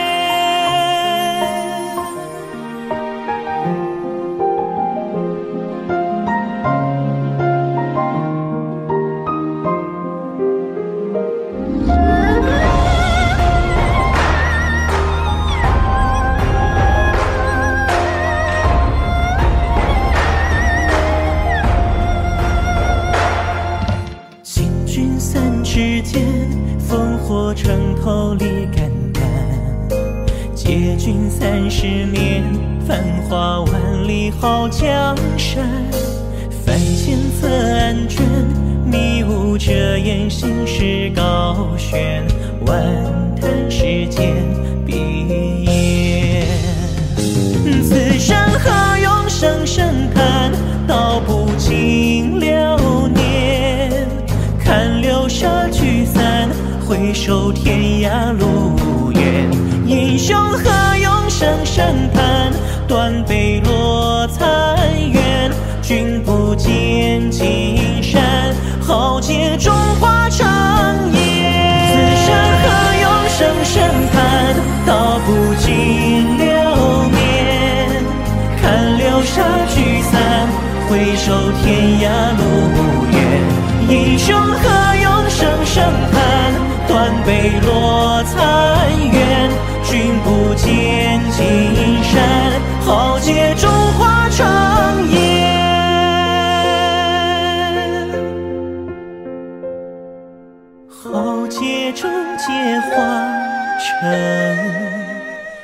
指尖烽火城头立肝胆，借君30年，繁华万里好江山。凡千册案卷，迷雾遮掩心事高悬。万叹世间碧烟，此生何用生生叹，道不尽流年。看流沙聚散，回首天涯路远。英雄何用生生盼，断杯落残垣。君不见青山，豪杰中华长夜。此生何用生生盼，道不尽流年。看流沙聚散，回首天涯路远。英雄何用生生盼，断杯落残垣。君不见青山，豪杰中华长夜。豪杰终结化成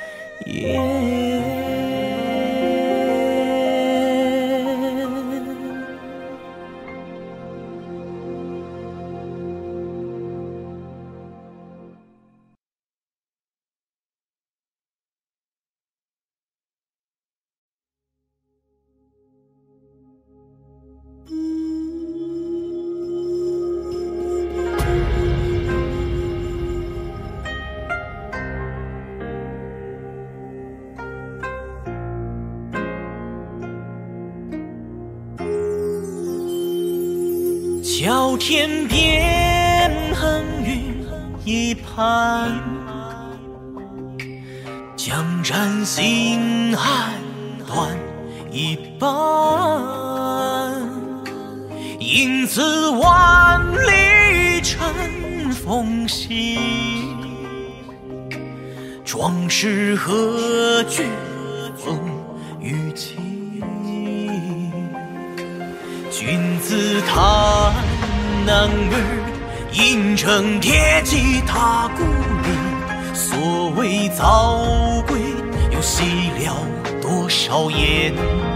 小天边横云一盘，江山心汉断一半，因此万里尘风息，壮士何惧风雨起，君子坦男儿，饮鸩铁骑踏故里。所谓早归，又惜了多少言？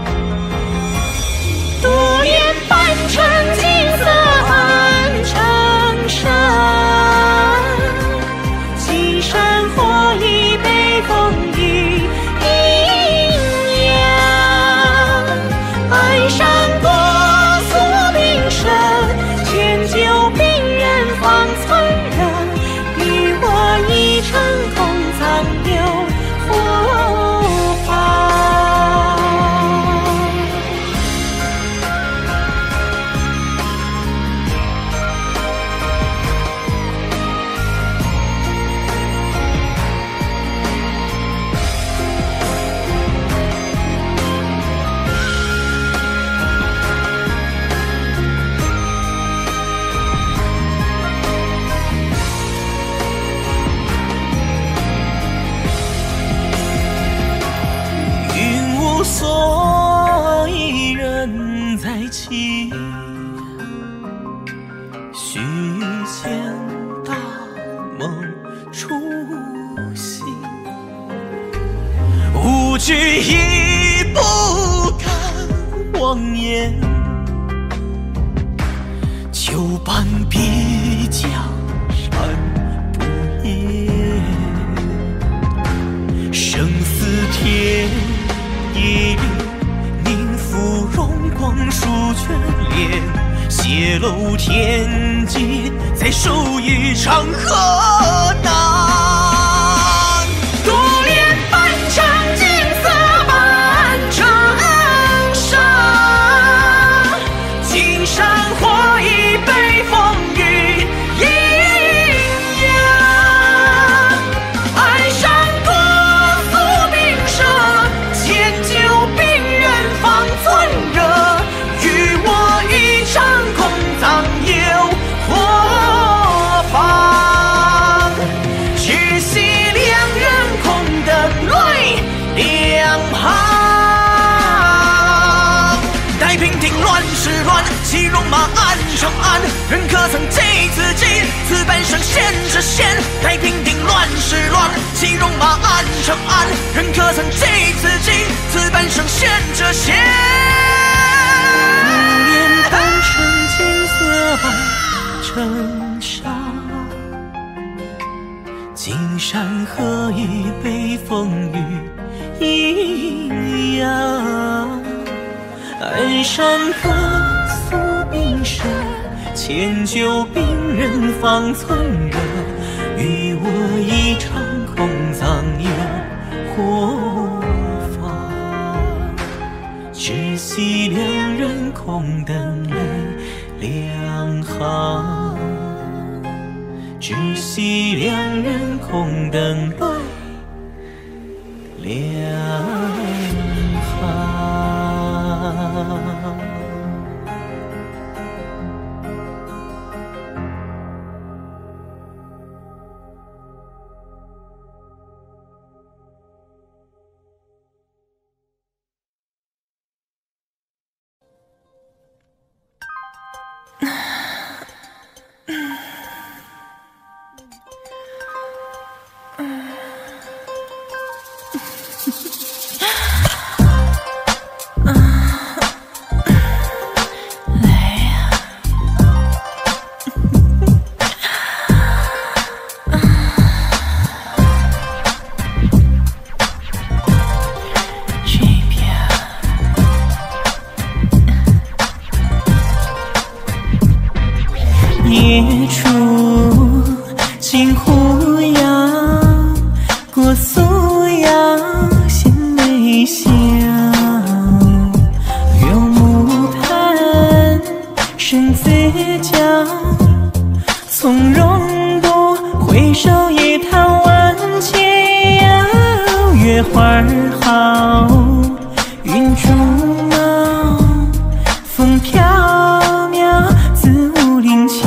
独眼半城金色暗成山，青山火已被风雨阴阳。鞍山过宿兵身，千酒病人方存人。与我一程空藏有湖畔。 所以人在起，须见大梦初醒。无惧亦不敢妄言，旧伴必江山不言。生死天夜里，宁负荣光数眷恋，泄露天机，再守一场河南。 独脸半城金色半城山，青山火已被风雨阴阳。鞍山过宿兵身，千酒病人方存热。与我一场空藏有何妨？只惜两人空等泪两行。 太平定乱世乱，其戎马暗成暗。人可曾记此记？此半生现是现。太平定乱世乱，其戎马暗成暗。人可曾记此记？此半生现这现。独脸半城金色半城山，青山何以被风雨阴阳？鞍山歌宿兵身，千酒病人方存热。与我一场空藏有何妨？只惜两人空等泪两行。只惜两人空等泪两行。 竹马，风飘渺自武陵桥，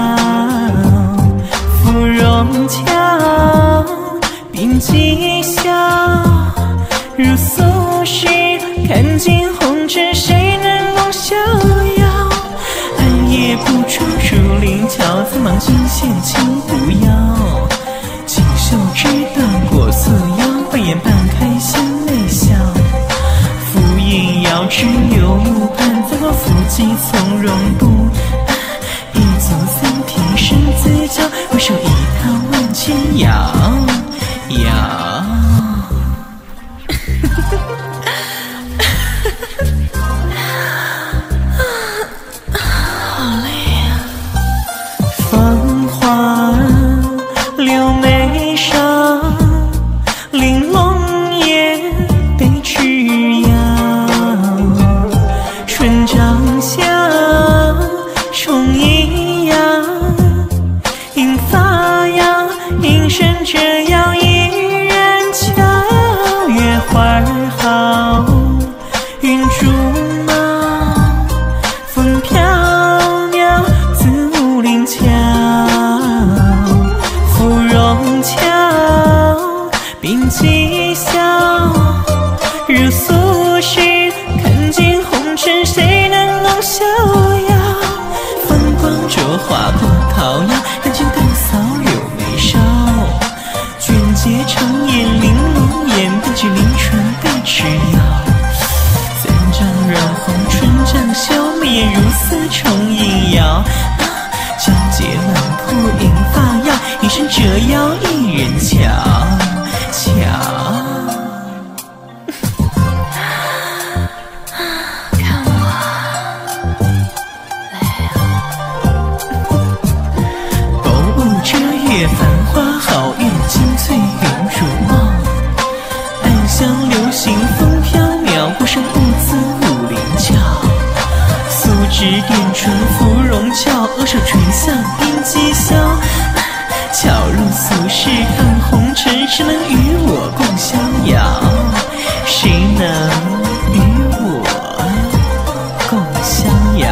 芙蓉桥，并吉笑。如苏轼看尽红尘，谁能共逍遥？暗夜不出竹林桥，自忙尽显情不摇。锦绣之段过色妖，慧眼半开先泪笑。浮影遥知柳木畔，在我腹肌从容不安。一足三天生自教，我手一套万千摇摇。好累呀！芳华柳眉梢，玲珑眼被枝摇。春长香，虫一样，银发扬，银身折腰一人俏。月花好，云竹马，风飘渺自武陵桥。芙蓉桥，并吉笑。如苏轼看尽红尘，谁能共逍遥？风光灼花破桃夭，看尽淡扫柳眉梢。卷睫长眼玲珑眼，不及临春被枝摇。三丈染红春帐袖，眉眼如丝虫影摇。皎洁满铺银发耀，一身折腰一人瞧瞧。看我来薄雾遮月繁花好，月精翠云如梦。暗香流行风飘渺，过声不自武陵桥。素指点春芙蓉俏，额手垂下并吉笑。巧如苏轼看红尘，谁能与我共逍遥？谁能与我共逍遥？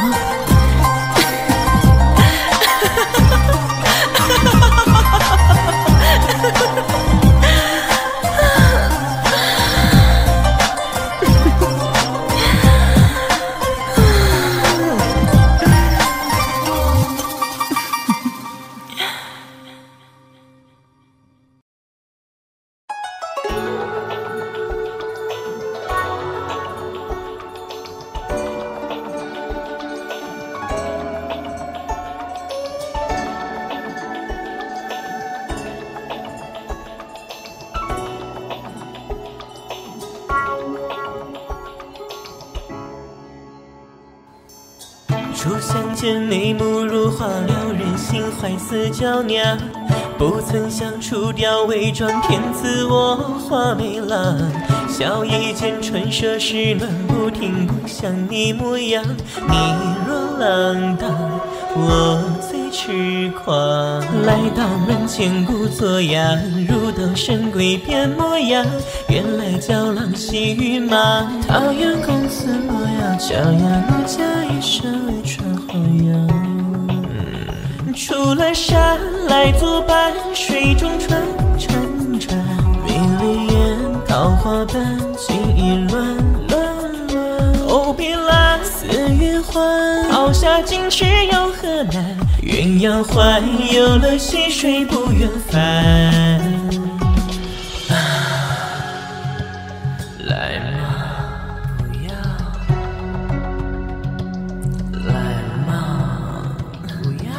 初相见，眉目如画，撩人心怀似娇娘。不曾想出雕伪装，骗自我花美郎。笑一间春舍时暖，不听不想你模样。你若浪荡，我最痴狂。来到门前故作样，入豆深闺变模样。原来娇郎戏玉马，桃源公子模样。小丫奴家一身为穿花样。出了山来作伴，水中船潺潺。美丽眼，桃花般情意乱乱乱。哦，别来似月欢，抛下矜持又何难？鸳鸯环有了溪水不远帆。来嘛，不要。来嘛，不要。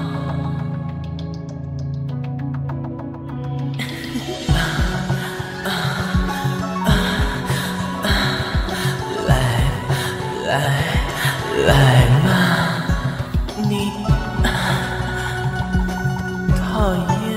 来嘛，你讨厌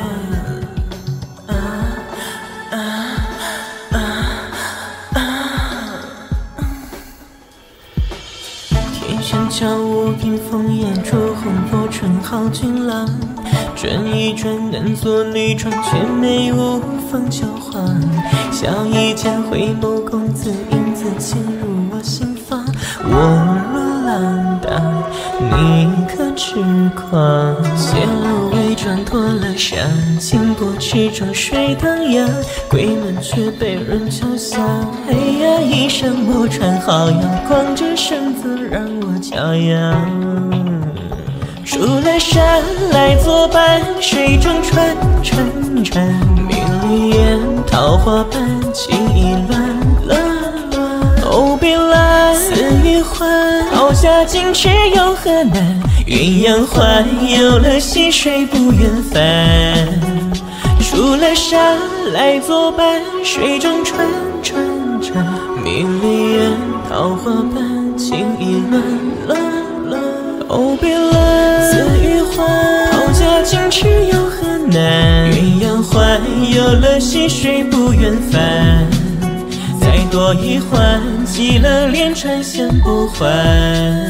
天生巧舞屏风眼，烛红佛春好俊郎。转一转难做女装，却没无风交换。笑一间回眸公子，影子潜入我心房。我若浪荡，你可痴狂？线路未转脱了伤，情波池中水荡漾，鬼门却被人敲响。哎呀，一声莫传好扬，光着身子让我骄阳。出了山来作伴，水中船，明里烟，桃花般情意乱。哦，别来似玉环，好家矜持又何难？鸳鸯花有了溪水不远帆。出了山来作伴，水中船，明里烟，桃花般情意乱。哦，别来似玉环，好家矜持又何难？鸳鸯花有了溪水不远帆。再多一环，急了连船先不还。